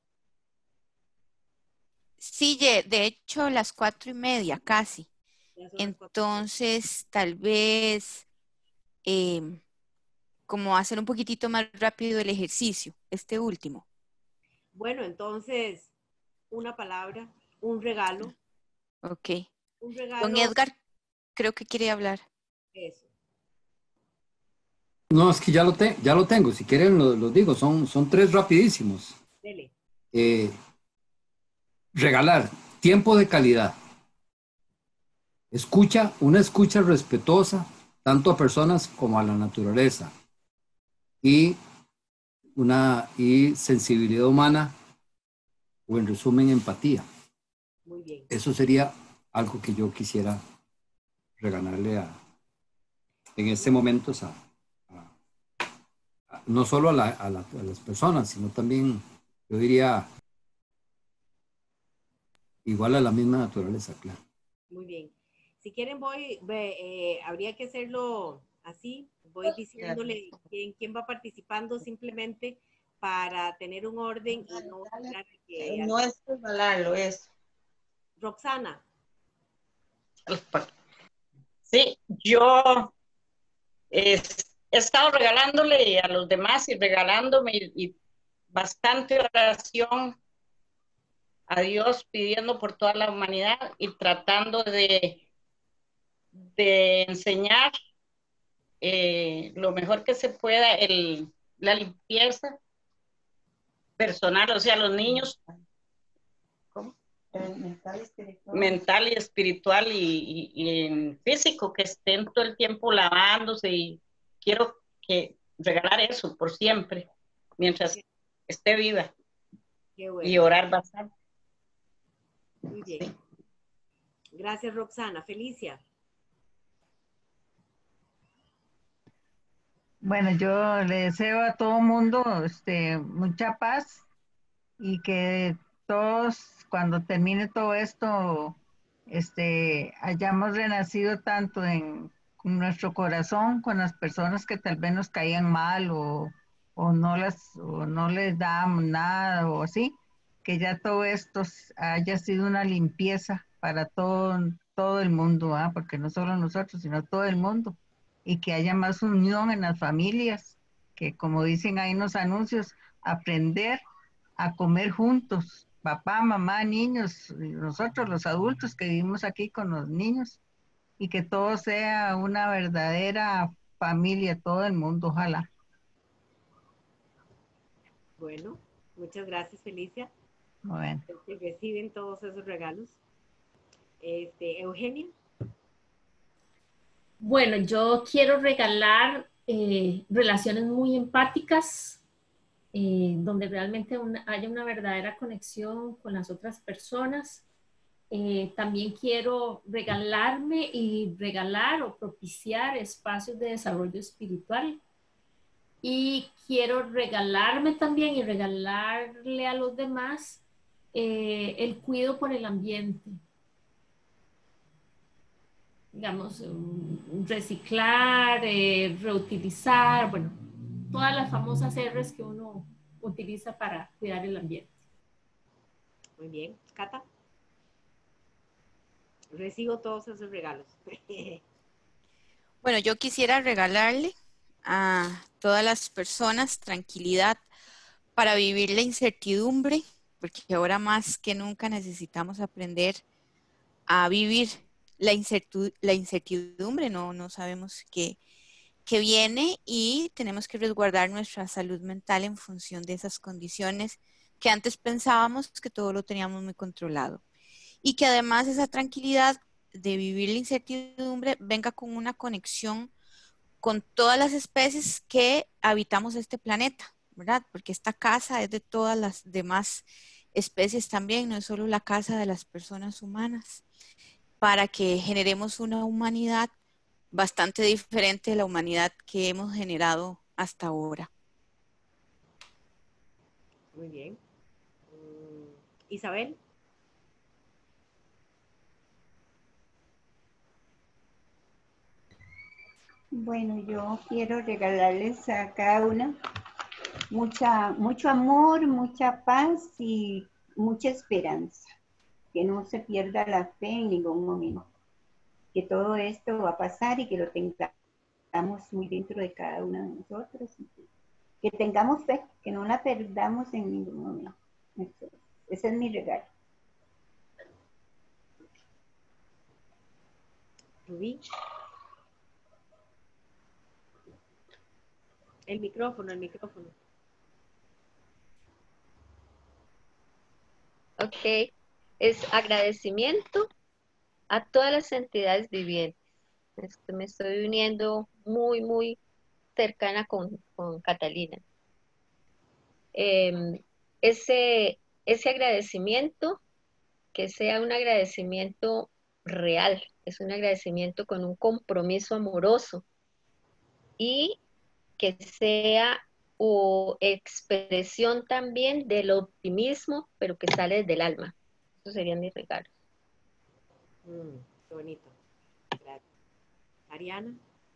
Sí, de hecho, las cuatro y media casi. Entonces, tal vez eh, como hacer un poquitito más rápido el ejercicio, este último. Bueno, entonces, una palabra, un regalo. Ok. Un regalo. Don Edgar, creo que quiere hablar. Eso. No, es que ya lo, te, ya lo tengo. Si quieren, lo, lo digo. Son, son tres rapidísimos. Dele. Eh, regalar tiempo de calidad. Escucha, una escucha respetuosa, tanto a personas como a la naturaleza. Y una y sensibilidad humana, o en resumen, empatía. Muy bien. Eso sería algo que yo quisiera regalarle a, en este momento a, a, a no solo a, la, a, la, a las personas, sino también, yo diría, igual a la misma naturaleza, claro. Muy bien. Si quieren, voy, eh, habría que hacerlo así, voy diciéndole quién, quién va participando simplemente para tener un orden y no... Que, no es regalarlo, es... Roxana. Sí, yo eh, he estado regalándole a los demás y regalándome y, y bastante oración a Dios, pidiendo por toda la humanidad y tratando de, de enseñar eh, lo mejor que se pueda el, la limpieza personal, o sea, los niños, ¿cómo? Mental y espiritual, mental y, espiritual y, y, y en físico, que estén todo el tiempo lavándose, y quiero que regalar eso por siempre, mientras esté viva. Qué bueno. Y orar bastante. Muy bien. Sí. Gracias, Roxana. Felicia. Bueno, yo le deseo a todo mundo este, mucha paz y que todos, cuando termine todo esto, este, hayamos renacido tanto en, en nuestro corazón con las personas que tal vez nos caían mal o, o, no, las, o no les dábamos nada o así, que ya todo esto haya sido una limpieza para todo, todo el mundo, ¿ah? Porque no solo nosotros, sino todo el mundo, y que haya más unión en las familias, que como dicen ahí en los anuncios, aprender a comer juntos, papá, mamá, niños, nosotros los adultos que vivimos aquí con los niños, y que todo sea una verdadera familia, todo el mundo, ojalá. Bueno, muchas gracias, Felicia. Bueno. Que reciben todos esos regalos. Este, Eugenia. Bueno, yo quiero regalar eh, relaciones muy empáticas, eh, donde realmente una, haya una verdadera conexión con las otras personas. Eh, también quiero regalarme y regalar o propiciar espacios de desarrollo espiritual. Y quiero regalarme también y regalarle a los demás eh, el cuidado por el ambiente. Digamos, reciclar, eh, reutilizar, bueno, todas las famosas R's que uno utiliza para cuidar el ambiente. Muy bien. Cata. Recibo todos esos regalos. Bueno, yo quisiera regalarle a todas las personas tranquilidad para vivir la incertidumbre, porque ahora más que nunca necesitamos aprender a vivir la, incertu la incertidumbre, no, no sabemos qué, qué viene, y tenemos que resguardar nuestra salud mental en función de esas condiciones que antes pensábamos que todo lo teníamos muy controlado. Y que además esa tranquilidad de vivir la incertidumbre venga con una conexión con todas las especies que habitamos este planeta, ¿verdad? Porque esta casa es de todas las demás especies también, no es solo la casa de las personas humanas, para que generemos una humanidad bastante diferente de la humanidad que hemos generado hasta ahora. Muy bien. Um, Isabel. Bueno, yo quiero regalarles a cada una mucha, mucho amor, mucha paz y mucha esperanza. Que no se pierda la fe en ningún momento. Que todo esto va a pasar y que lo tengamos muy dentro de cada una de nosotros. Que tengamos fe, que no la perdamos en ningún momento. Entonces, ese es mi regalo. Rubí. El micrófono, el micrófono. Ok, es agradecimiento a todas las entidades vivientes. Esto, me estoy uniendo muy, muy cercana con, con Catalina. Eh, ese, ese agradecimiento, que sea un agradecimiento real, es un agradecimiento con un compromiso amoroso, y que sea o expresión también del optimismo, pero que sale del alma. Eso serían mis regalos. Mm, qué bonito. Gracias. Ariana.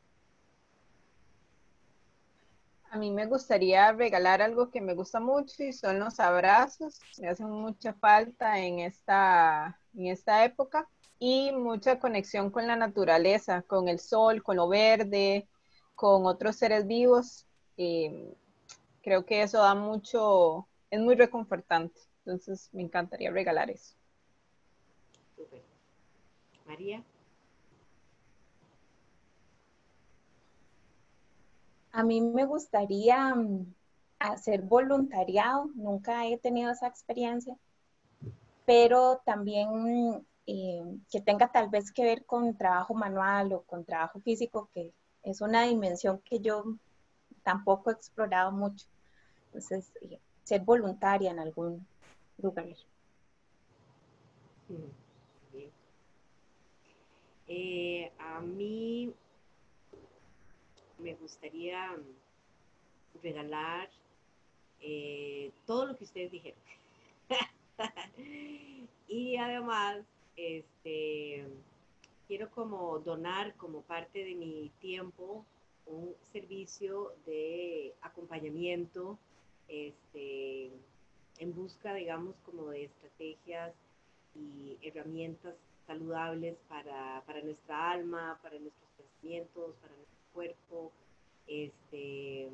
A mí me gustaría regalar algo que me gusta mucho y son los abrazos. Me hacen mucha falta en esta, en esta época y mucha conexión con la naturaleza, con el sol, con lo verde, con otros seres vivos. Eh, creo que eso da mucho, es muy reconfortante. Entonces me encantaría regalar eso. Súper. María. A mí me gustaría mm, hacer voluntariado, nunca he tenido esa experiencia, pero también mm, eh, que tenga tal vez que ver con trabajo manual o con trabajo físico, que es una dimensión que yo tampoco he explorado mucho. Entonces, eh, ser voluntaria en algún lugar. Mm, bien. Eh, a mí me gustaría regalar eh, todo lo que ustedes dijeron. Y además, este, quiero como donar como parte de mi tiempo un servicio de acompañamiento, este, en busca, digamos, como de estrategias y herramientas saludables para, para nuestra alma, para nuestros pensamientos, para nuestro cuerpo, este,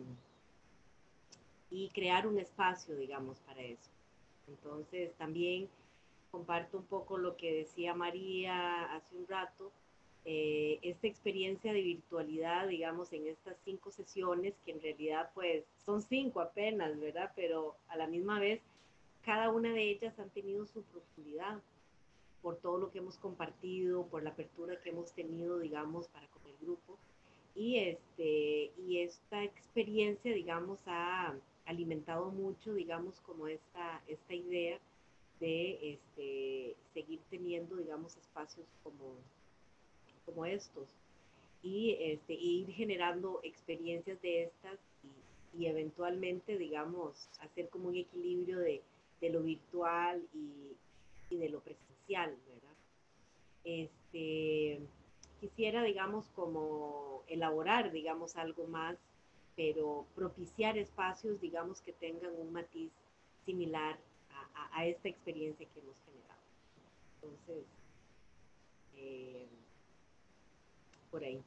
y crear un espacio, digamos, para eso. Entonces, también comparto un poco lo que decía María hace un rato, eh, esta experiencia de virtualidad, digamos, en estas cinco sesiones, que en realidad pues son cinco apenas, ¿verdad? Pero a la misma vez, cada una de ellas han tenido su profundidad por todo lo que hemos compartido, por la apertura que hemos tenido, digamos, para con el grupo. Y, este, y esta experiencia, digamos, ha alimentado mucho, digamos, como esta, esta idea de este, seguir teniendo, digamos, espacios como, como estos y este, ir generando experiencias de estas y, y eventualmente, digamos, hacer como un equilibrio de, de lo virtual y, y de lo presencial, ¿verdad? Este, quisiera, digamos, como elaborar, digamos, algo más, pero propiciar espacios, digamos, que tengan un matiz similar a, a, a esta experiencia que hemos generado. Entonces, eh, por ahí.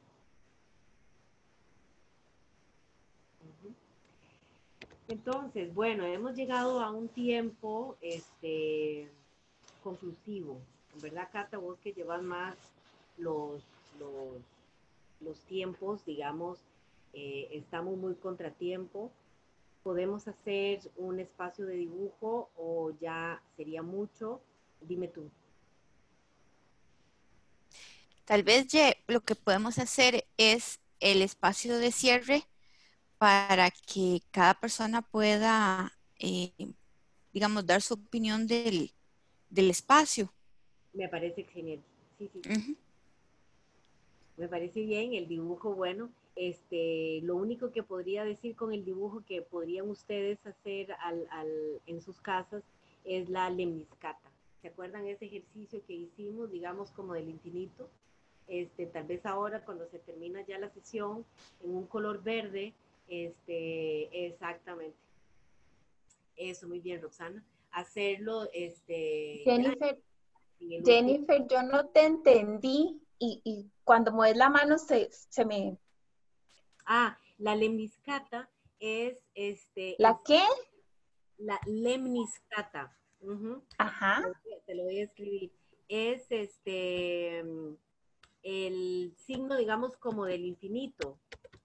Uh-huh. Entonces, bueno, hemos llegado a un tiempo este, conclusivo, ¿verdad, Cata? Vos que llevas más los, los, los tiempos, digamos, eh, estamos muy contratiempo. ¿Podemos hacer un espacio de dibujo o ya sería mucho? Dime tú. Tal vez Ye, lo que podemos hacer es el espacio de cierre para que cada persona pueda, eh, digamos, dar su opinión del, del espacio. Me parece genial. Sí, sí, sí. Uh-huh. Me parece bien el dibujo, bueno. Este, lo único que podría decir con el dibujo que podrían ustedes hacer al, al, en sus casas es la lemniscata. ¿Se acuerdan ese ejercicio que hicimos, digamos, como del infinito? Este, tal vez ahora cuando se termina ya la sesión en un color verde, este, exactamente. Eso, muy bien, Roxana. Hacerlo, este, Jennifer, ya, en Jennifer, yo no te entendí y, y cuando mueves la mano se, se me... Ah, la lemniscata es, este, ¿La es qué? la lemniscata. Uh-huh. Ajá. Te lo voy a escribir. Es este el signo, digamos, como del infinito.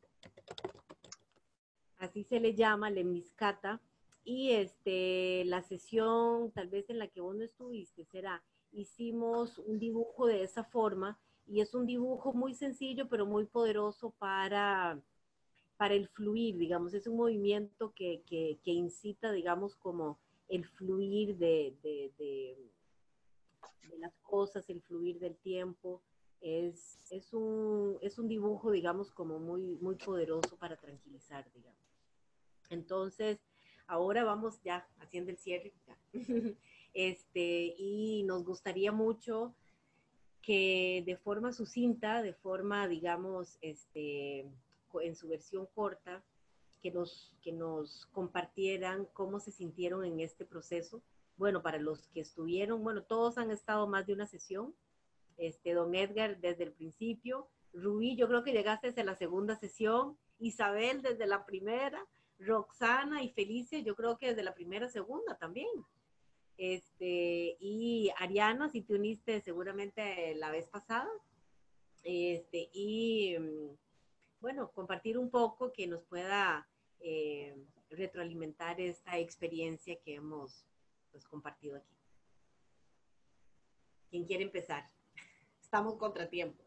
Así se le llama, lemniscata. Y este, la sesión, tal vez en la que vos no estuviste, será, hicimos un dibujo de esa forma, y es un dibujo muy sencillo, pero muy poderoso para, para el fluir, digamos, es un movimiento que, que, que incita, digamos, como el fluir de, de, de, de las cosas, el fluir del tiempo. Es, es, un, es un dibujo, digamos, como muy, muy poderoso para tranquilizar, digamos. Entonces, ahora vamos ya haciendo el cierre. Este, y nos gustaría mucho que de forma sucinta, de forma, digamos, este, en su versión corta, que nos, que nos compartieran cómo se sintieron en este proceso. Bueno, para los que estuvieron, bueno, todos han estado más de una sesión. Este, don Edgar desde el principio, Rubí, yo creo que llegaste desde la segunda sesión, Isabel desde la primera, Roxana y Felicia, yo creo que desde la primera, segunda también. Este, y Ariana, si te uniste seguramente la vez pasada. Este, y bueno, compartir un poco que nos pueda eh, retroalimentar esta experiencia que hemos pues, compartido aquí. ¿Quién quiere empezar? Estamos contratiempo.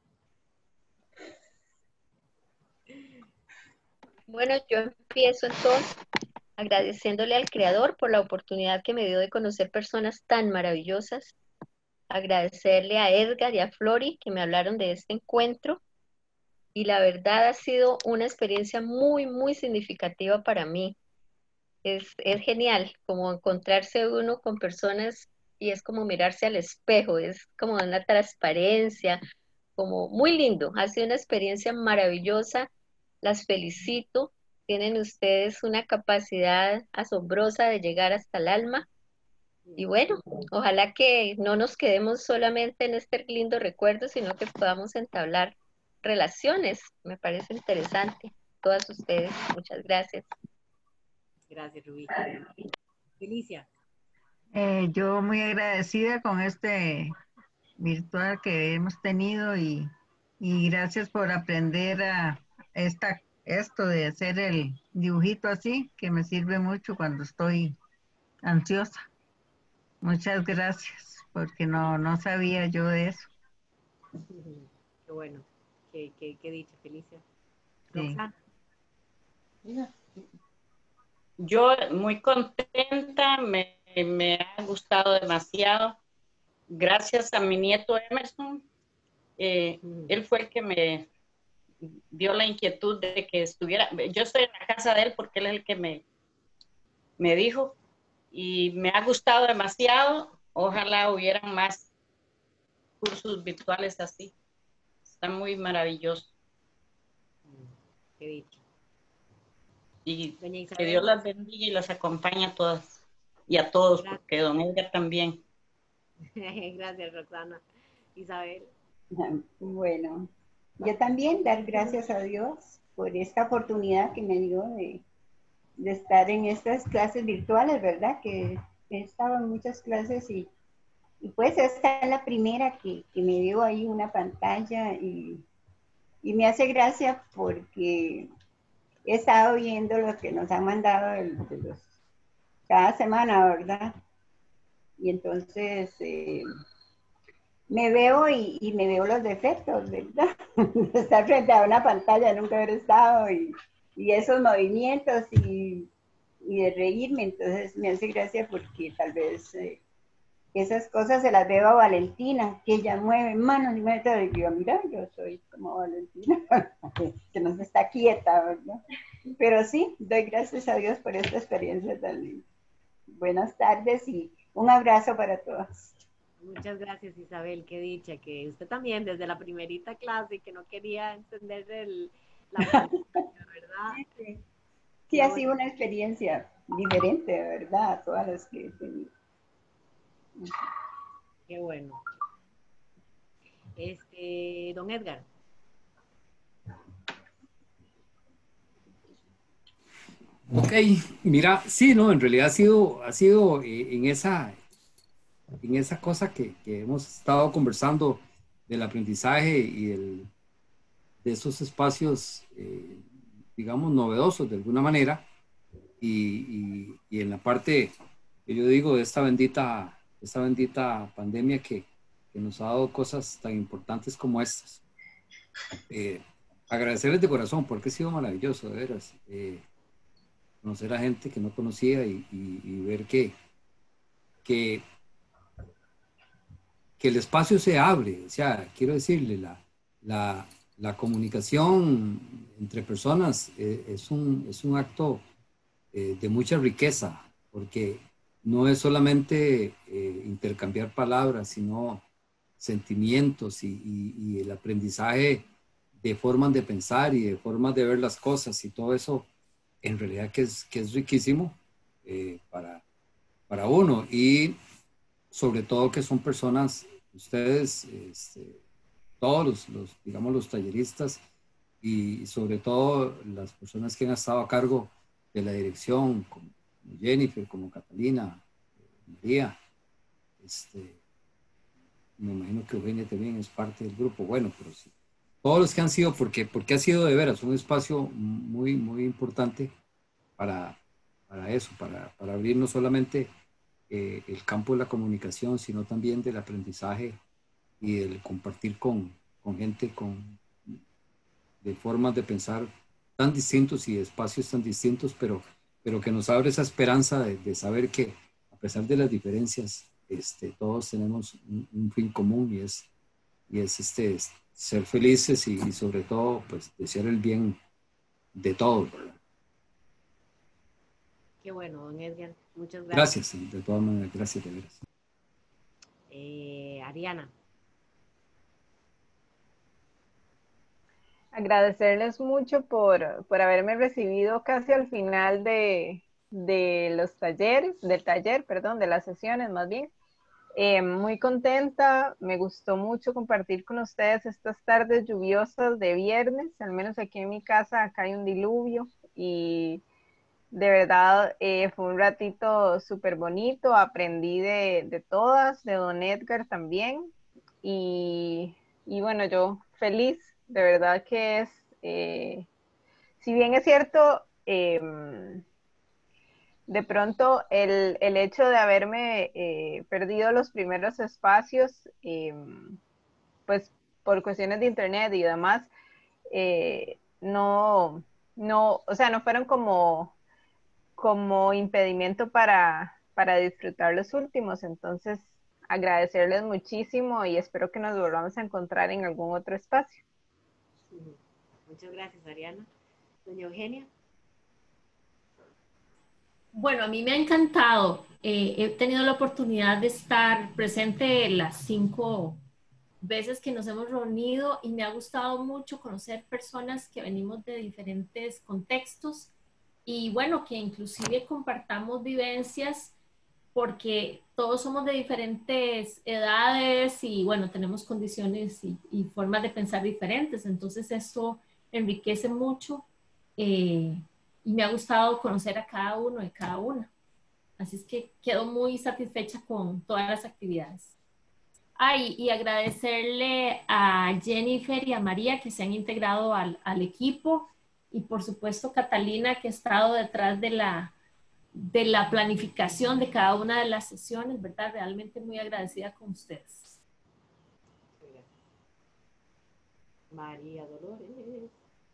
Bueno, yo empiezo entonces agradeciéndole al Creador por la oportunidad que me dio de conocer personas tan maravillosas. Agradecerle a Edgar y a Flori que me hablaron de este encuentro. Y la verdad ha sido una experiencia muy, muy significativa para mí. Es, es genial como encontrarse uno con personas y es como mirarse al espejo, es como una transparencia, como muy lindo. Ha sido una experiencia maravillosa. Las felicito. Tienen ustedes una capacidad asombrosa de llegar hasta el alma. Y bueno, ojalá que no nos quedemos solamente en este lindo recuerdo, sino que podamos entablar relaciones. Me parece interesante. Todas ustedes, muchas gracias. Gracias, Rubí. Felicia. Eh, yo muy agradecida con este virtual que hemos tenido y, y gracias por aprender a esta, esto de hacer el dibujito así, que me sirve mucho cuando estoy ansiosa. Muchas gracias, porque no, no sabía yo de eso. Qué bueno, qué, qué, qué dicha, Felicia. Sí. Roxana. Yo muy contenta, me, me ha gustado demasiado. Gracias a mi nieto Emerson, eh, mm. él fue el que me dio la inquietud de que estuviera. Yo estoy en la casa de él porque él es el que me, me dijo y me ha gustado demasiado. Ojalá hubieran más cursos virtuales así. Está muy maravilloso. Qué dicho. Y que Dios las bendiga y las acompañe a todas y a todos, gracias. Porque don Edgar también. Gracias, Roxana. Isabel. Bueno, yo también dar gracias a Dios por esta oportunidad que me dio de, de estar en estas clases virtuales, ¿verdad? Que he estado en muchas clases y, y pues esta es la primera que, que me dio ahí una pantalla y, y me hace gracia porque he estado viendo lo que nos han mandado de, de los, cada semana, ¿verdad? Y entonces eh, me veo y, y me veo los defectos, ¿verdad? Estar frente a una pantalla, nunca haber estado, y, y esos movimientos y, y de reírme, entonces me hace gracia porque tal vez eh, esas cosas se las veo a Valentina, que ella mueve manos y mueve todo, y yo, mira, yo soy como Valentina, que no se está quieta, ¿verdad? Pero sí, doy gracias a Dios por esta experiencia tan linda. Buenas tardes y un abrazo para todos. Muchas gracias, Isabel, qué dicha que usted también desde la primerita clase que no quería entender el, la pantalla, ¿verdad? Sí, sí ha sido una experiencia diferente, ¿verdad? A todas las que he tenido. Qué bueno. Este, don Edgar. Ok, mira, sí, no, en realidad ha sido, ha sido eh, en, esa, en esa cosa que, que hemos estado conversando del aprendizaje y del, de esos espacios, eh, digamos, novedosos de alguna manera, y, y, y en la parte que yo digo de esta bendita, esta bendita pandemia que, que nos ha dado cosas tan importantes como estas. Eh, agradecerles de corazón porque ha sido maravilloso, de veras. Eh, conocer a gente que no conocía y, y, y ver que, que, que el espacio se abre. O sea, quiero decirle, la, la, la comunicación entre personas eh, es, un, es un acto eh, de mucha riqueza, porque no es solamente eh, intercambiar palabras, sino sentimientos y, y, y el aprendizaje de formas de pensar y de formas de ver las cosas y todo eso, en realidad que es, que es riquísimo eh, para, para uno. Y sobre todo que son personas, ustedes, este, todos los, los, digamos, los talleristas y sobre todo las personas que han estado a cargo de la dirección, como Jennifer, como Catalina, María, este, me imagino que Eugenia también es parte del grupo, bueno, pero sí, todos los que han sido, porque, porque ha sido de veras un espacio muy, muy importante para, para eso, para, para abrir no solamente eh, el campo de la comunicación, sino también del aprendizaje y del compartir con, con gente con, de formas de pensar tan distintos y de espacios tan distintos, pero, pero que nos abre esa esperanza de, de saber que a pesar de las diferencias, este, todos tenemos un, un fin común y es, y es este, ser felices y, y sobre todo pues desear el bien de todos, ¿verdad? Qué bueno, don Edgar. Muchas gracias. Gracias, de todas maneras, gracias de veras. Eh, Ariana. Agradecerles mucho por, por haberme recibido casi al final de, de los talleres, del taller, perdón, de las sesiones más bien. Eh, muy contenta, me gustó mucho compartir con ustedes estas tardes lluviosas de viernes, al menos aquí en mi casa, acá hay un diluvio y de verdad eh, fue un ratito súper bonito, aprendí de, de todas, de don Edgar también y, y bueno, yo feliz, de verdad que es, eh, si bien es cierto, eh, de pronto el, el hecho de haberme eh, perdido los primeros espacios, eh, pues por cuestiones de internet y demás, eh, no, no, o sea, no fueron como, como impedimento para, para disfrutar los últimos. Entonces, agradecerles muchísimo y espero que nos volvamos a encontrar en algún otro espacio. Muchas gracias, Ariana. Doña Eugenia. Bueno, a mí me ha encantado. Eh, he tenido la oportunidad de estar presente las cinco veces que nos hemos reunido y me ha gustado mucho conocer personas que venimos de diferentes contextos y bueno, que inclusive compartamos vivencias porque todos somos de diferentes edades y bueno, tenemos condiciones y, y formas de pensar diferentes. Entonces esto enriquece mucho. Eh, y me ha gustado conocer a cada uno y cada una. Así es que quedo muy satisfecha con todas las actividades. Ay, y agradecerle a Jennifer y a María que se han integrado al, al equipo y por supuesto Catalina que ha estado detrás de la, de la planificación de cada una de las sesiones, ¿verdad? Realmente muy agradecida con ustedes. María Dolores.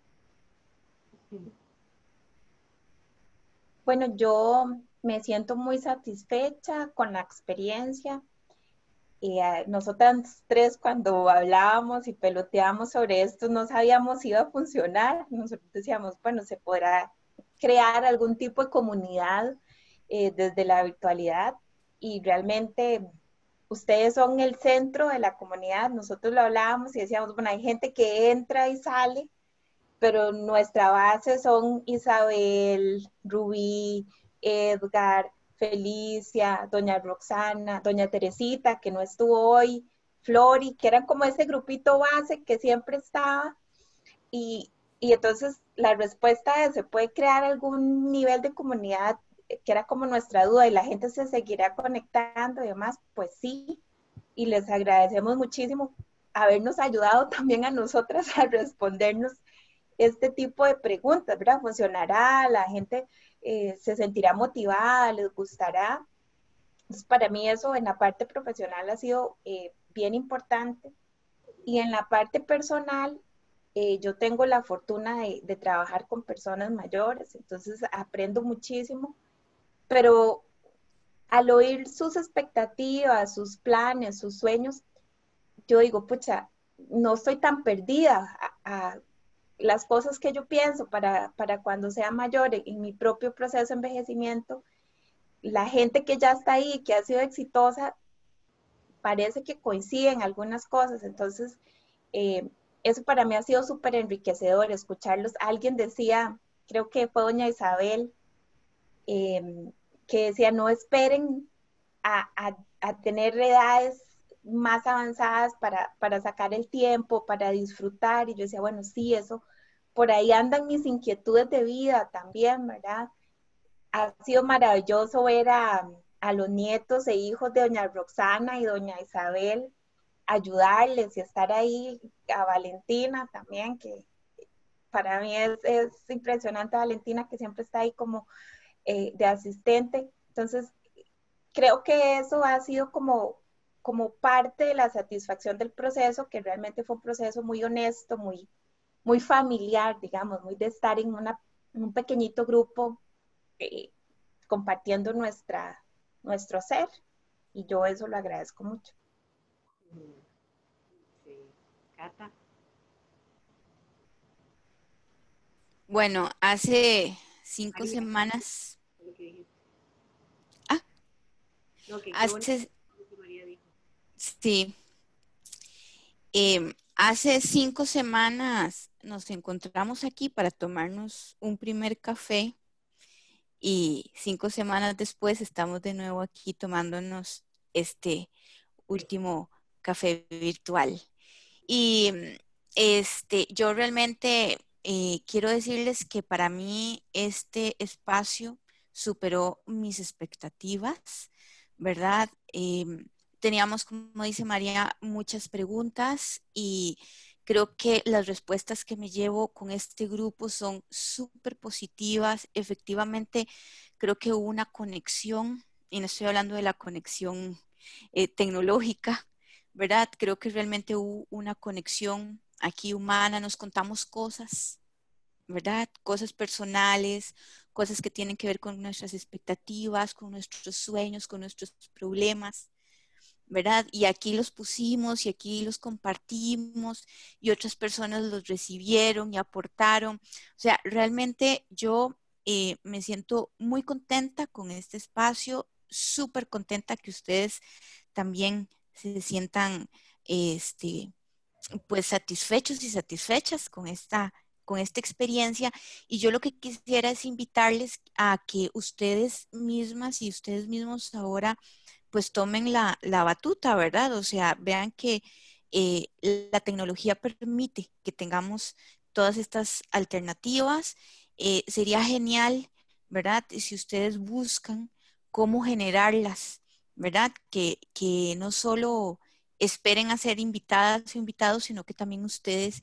Bueno, yo me siento muy satisfecha con la experiencia. Y eh, nosotras tres cuando hablábamos y peloteábamos sobre esto no sabíamos si iba a funcionar. Nosotros decíamos, bueno, se podrá crear algún tipo de comunidad eh, desde la virtualidad y realmente ustedes son el centro de la comunidad. Nosotros lo hablábamos y decíamos, bueno, hay gente que entra y sale, pero nuestra base son Isabel, Rubí, Edgar, Felicia, doña Roxana, doña Teresita, que no estuvo hoy, Flori, que eran como ese grupito base que siempre estaba. Y, y entonces la respuesta es, ¿se puede crear algún nivel de comunidad? Que era como nuestra duda, y la gente se seguirá conectando y demás. Pues sí, y les agradecemos muchísimo habernos ayudado también a nosotras a respondernos este tipo de preguntas, ¿verdad? ¿Funcionará? ¿La gente eh, se sentirá motivada? ¿Les gustará? Entonces, para mí eso en la parte profesional ha sido eh, bien importante. Y en la parte personal, eh, yo tengo la fortuna de, de trabajar con personas mayores, entonces aprendo muchísimo, pero al oír sus expectativas, sus planes, sus sueños, yo digo, pucha, no estoy tan perdida a, a las cosas que yo pienso para, para cuando sea mayor en, en mi propio proceso de envejecimiento, la gente que ya está ahí, que ha sido exitosa, parece que coinciden algunas cosas. Entonces, eh, eso para mí ha sido súper enriquecedor, escucharlos. Alguien decía, creo que fue doña Isabel, eh, que decía, no esperen a, a, a tener edades más avanzadas para, para sacar el tiempo, para disfrutar. Y yo decía, bueno, sí, eso, por ahí andan mis inquietudes de vida también, ¿verdad? Ha sido maravilloso ver a, a los nietos e hijos de doña Roxana y doña Isabel, ayudarles y estar ahí, a Valentina también, que para mí es, es impresionante, Valentina, que siempre está ahí como eh, de asistente. Entonces, creo que eso ha sido como, como parte de la satisfacción del proceso, que realmente fue un proceso muy honesto, muy, muy familiar, digamos, muy de estar en, una, en un pequeñito grupo eh, compartiendo nuestra, nuestro ser, y yo eso lo agradezco mucho. Sí. Cata. Bueno, hace cinco María. semanas, Lo que dijiste. ah, No, que qué bonito hace, lo que María dijo. sí, eh, hace cinco semanas nos encontramos aquí para tomarnos un primer café y cinco semanas después estamos de nuevo aquí tomándonos este último café virtual. Y este, yo realmente eh, quiero decirles que para mí este espacio superó mis expectativas, ¿verdad? Em, teníamos, como dice María, muchas preguntas y creo que las respuestas que me llevo con este grupo son súper positivas. Efectivamente, creo que hubo una conexión, y no estoy hablando de la conexión eh, tecnológica, ¿verdad? Creo que realmente hubo una conexión aquí humana, nos contamos cosas, ¿verdad? Cosas personales, cosas que tienen que ver con nuestras expectativas, con nuestros sueños, con nuestros problemas, ¿verdad? Y aquí los pusimos y aquí los compartimos y otras personas los recibieron y aportaron. O sea, realmente yo eh, me siento muy contenta con este espacio, súper contenta que ustedes también se sientan este, pues satisfechos y satisfechas con esta, con esta experiencia. Y yo lo que quisiera es invitarles a que ustedes mismas y ustedes mismos ahora pues tomen la, la batuta, ¿verdad? O sea, vean que eh, la tecnología permite que tengamos todas estas alternativas. Eh, sería genial, ¿verdad? Si ustedes buscan cómo generarlas, ¿verdad? Que, que no solo esperen a ser invitadas o invitados, sino que también ustedes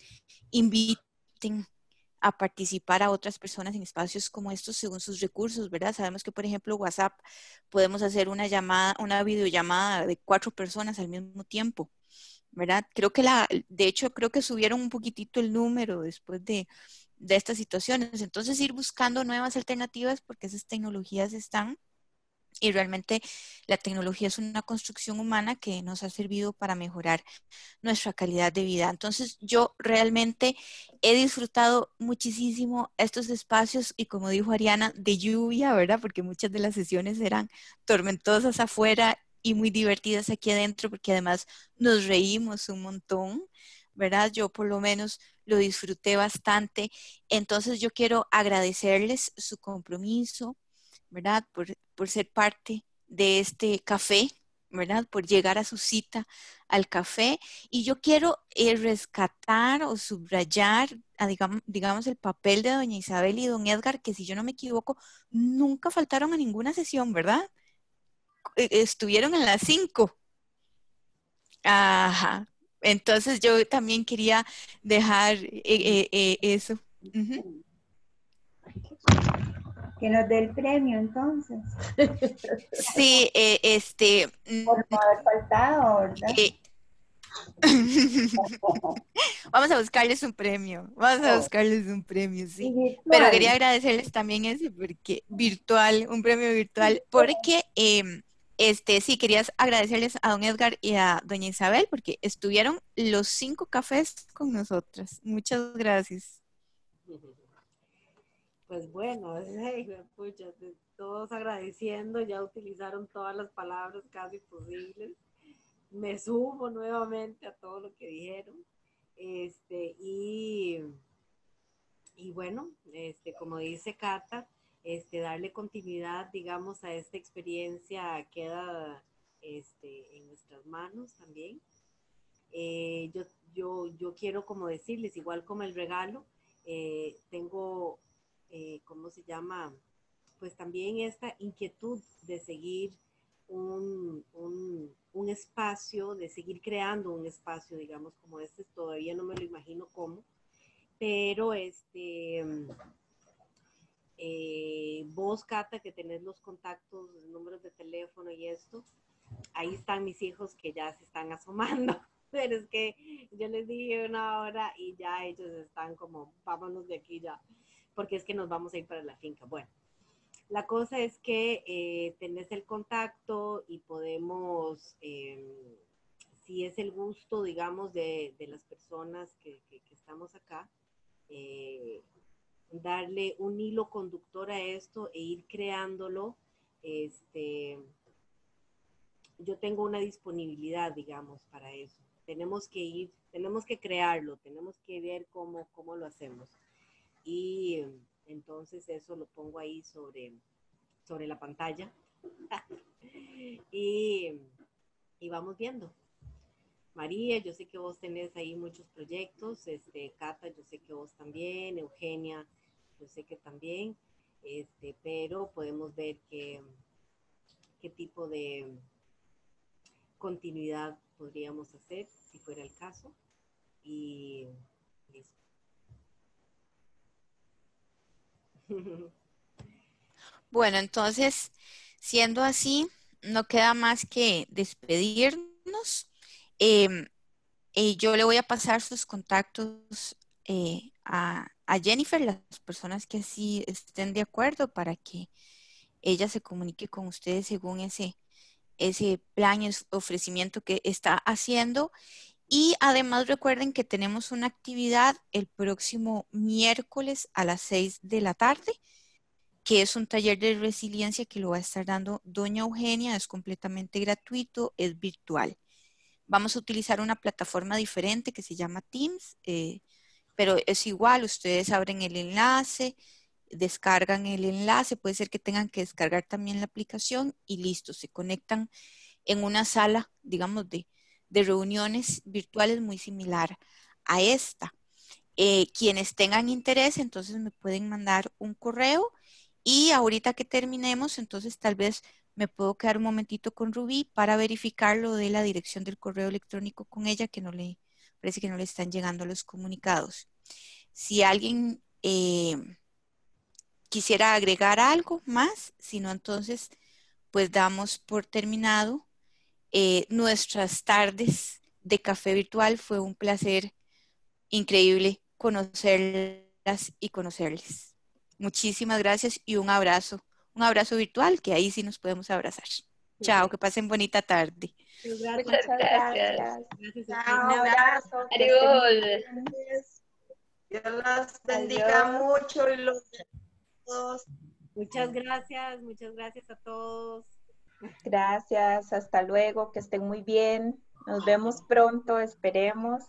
inviten a participar a otras personas en espacios como estos según sus recursos, ¿verdad? Sabemos que, por ejemplo, WhatsApp podemos hacer una llamada, una videollamada de cuatro personas al mismo tiempo, ¿verdad? Creo que la, de hecho, creo que subieron un poquitito el número después de, de estas situaciones. Entonces, ir buscando nuevas alternativas porque esas tecnologías están. Y realmente la tecnología es una construcción humana que nos ha servido para mejorar nuestra calidad de vida. Entonces yo realmente he disfrutado muchísimo estos espacios y como dijo Ariana, de lluvia, ¿verdad? Porque muchas de las sesiones eran tormentosas afuera y muy divertidas aquí adentro porque además nos reímos un montón, ¿verdad? Yo por lo menos lo disfruté bastante. Entonces yo quiero agradecerles su compromiso, ¿verdad? Por, por ser parte de este café, ¿verdad? Por llegar a su cita al café. Y yo quiero eh, rescatar o subrayar, a, digamos, digamos, el papel de doña Isabel y don Edgar, que si yo no me equivoco, nunca faltaron a ninguna sesión, ¿verdad? Eh, Estuvieron en las cinco. Ajá. Entonces yo también quería dejar eh, eh, eh, eso. Uh-huh. Que nos dé el premio entonces. Sí, eh, este... Por no haber faltado, ¿verdad? Eh, vamos a buscarles un premio, vamos a buscarles un premio, sí. Pero quería agradecerles también ese porque virtual, un premio virtual, porque eh, este sí querías agradecerles a don Edgar y a doña Isabel porque estuvieron los cinco cafés con nosotras. Muchas gracias. Pues bueno, hey, pucha, todos agradeciendo, ya utilizaron todas las palabras casi posibles. Me sumo nuevamente a todo lo que dijeron. Este, y, y bueno, este, como dice Cata, este, darle continuidad, digamos, a esta experiencia queda este, en nuestras manos también. Eh, yo, yo, yo quiero como decirles, igual como el regalo, eh, tengo, eh, ¿cómo se llama? Pues también esta inquietud de seguir un, un, un espacio, de seguir creando un espacio, digamos, como este, todavía no me lo imagino cómo, pero este, eh, vos, Cata, que tenés los contactos, los números de teléfono y esto, ahí están mis hijos que ya se están asomando. Pero es que yo les dije una hora y ya ellos están como, vámonos de aquí ya, porque es que nos vamos a ir para la finca. Bueno, la cosa es que eh, tenés el contacto y podemos, eh, si es el gusto, digamos, de, de las personas que, que, que estamos acá, eh, darle un hilo conductor a esto e ir creándolo. Este, yo tengo una disponibilidad, digamos, para eso. Tenemos que ir, tenemos que crearlo, tenemos que ver cómo, cómo lo hacemos. Y entonces eso lo pongo ahí sobre, sobre la pantalla. y, y vamos viendo. María, yo sé que vos tenés ahí muchos proyectos. Este, Cata, yo sé que vos también. Eugenia, yo sé que también. Este, pero podemos ver qué, qué tipo de continuidad podríamos hacer, si fuera el caso, y listo. Bueno, entonces, siendo así, no queda más que despedirnos. Eh, eh, yo le voy a pasar sus contactos eh, a, a Jennifer, las personas que así estén de acuerdo, para que ella se comunique con ustedes según ese, ese plan y ofrecimiento que está haciendo. Y además recuerden que tenemos una actividad el próximo miércoles a las seis de la tarde, que es un taller de resiliencia que lo va a estar dando doña Eugenia. Es completamente gratuito, es virtual. Vamos a utilizar una plataforma diferente que se llama Teams, eh, pero es igual, ustedes abren el enlace, descargan el enlace, puede ser que tengan que descargar también la aplicación y listo, se conectan en una sala, digamos, de, de reuniones virtuales muy similar a esta. Eh, quienes tengan interés, entonces me pueden mandar un correo y ahorita que terminemos, entonces tal vez me puedo quedar un momentito con Rubí para verificar lo de la dirección del correo electrónico con ella, que no le, parece que no le están llegando los comunicados. Si alguien eh, quisiera agregar algo más, si no, entonces pues damos por terminado eh, nuestras tardes de café virtual. Fue un placer increíble conocerlas y conocerles. Muchísimas gracias y un abrazo, un abrazo virtual, que ahí sí nos podemos abrazar. Chao, que pasen bonita tarde. Muchas Muchas gracias. gracias. Chao, un abrazo. Adiós. Dios las bendiga Adiós. mucho y los todos. Muchas gracias, muchas gracias a todos. Gracias, hasta luego, que estén muy bien. Nos vemos pronto, esperemos.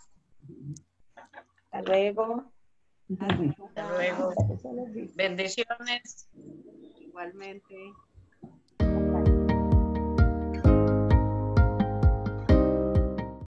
Hasta luego. Hasta luego. Bendiciones. Igualmente.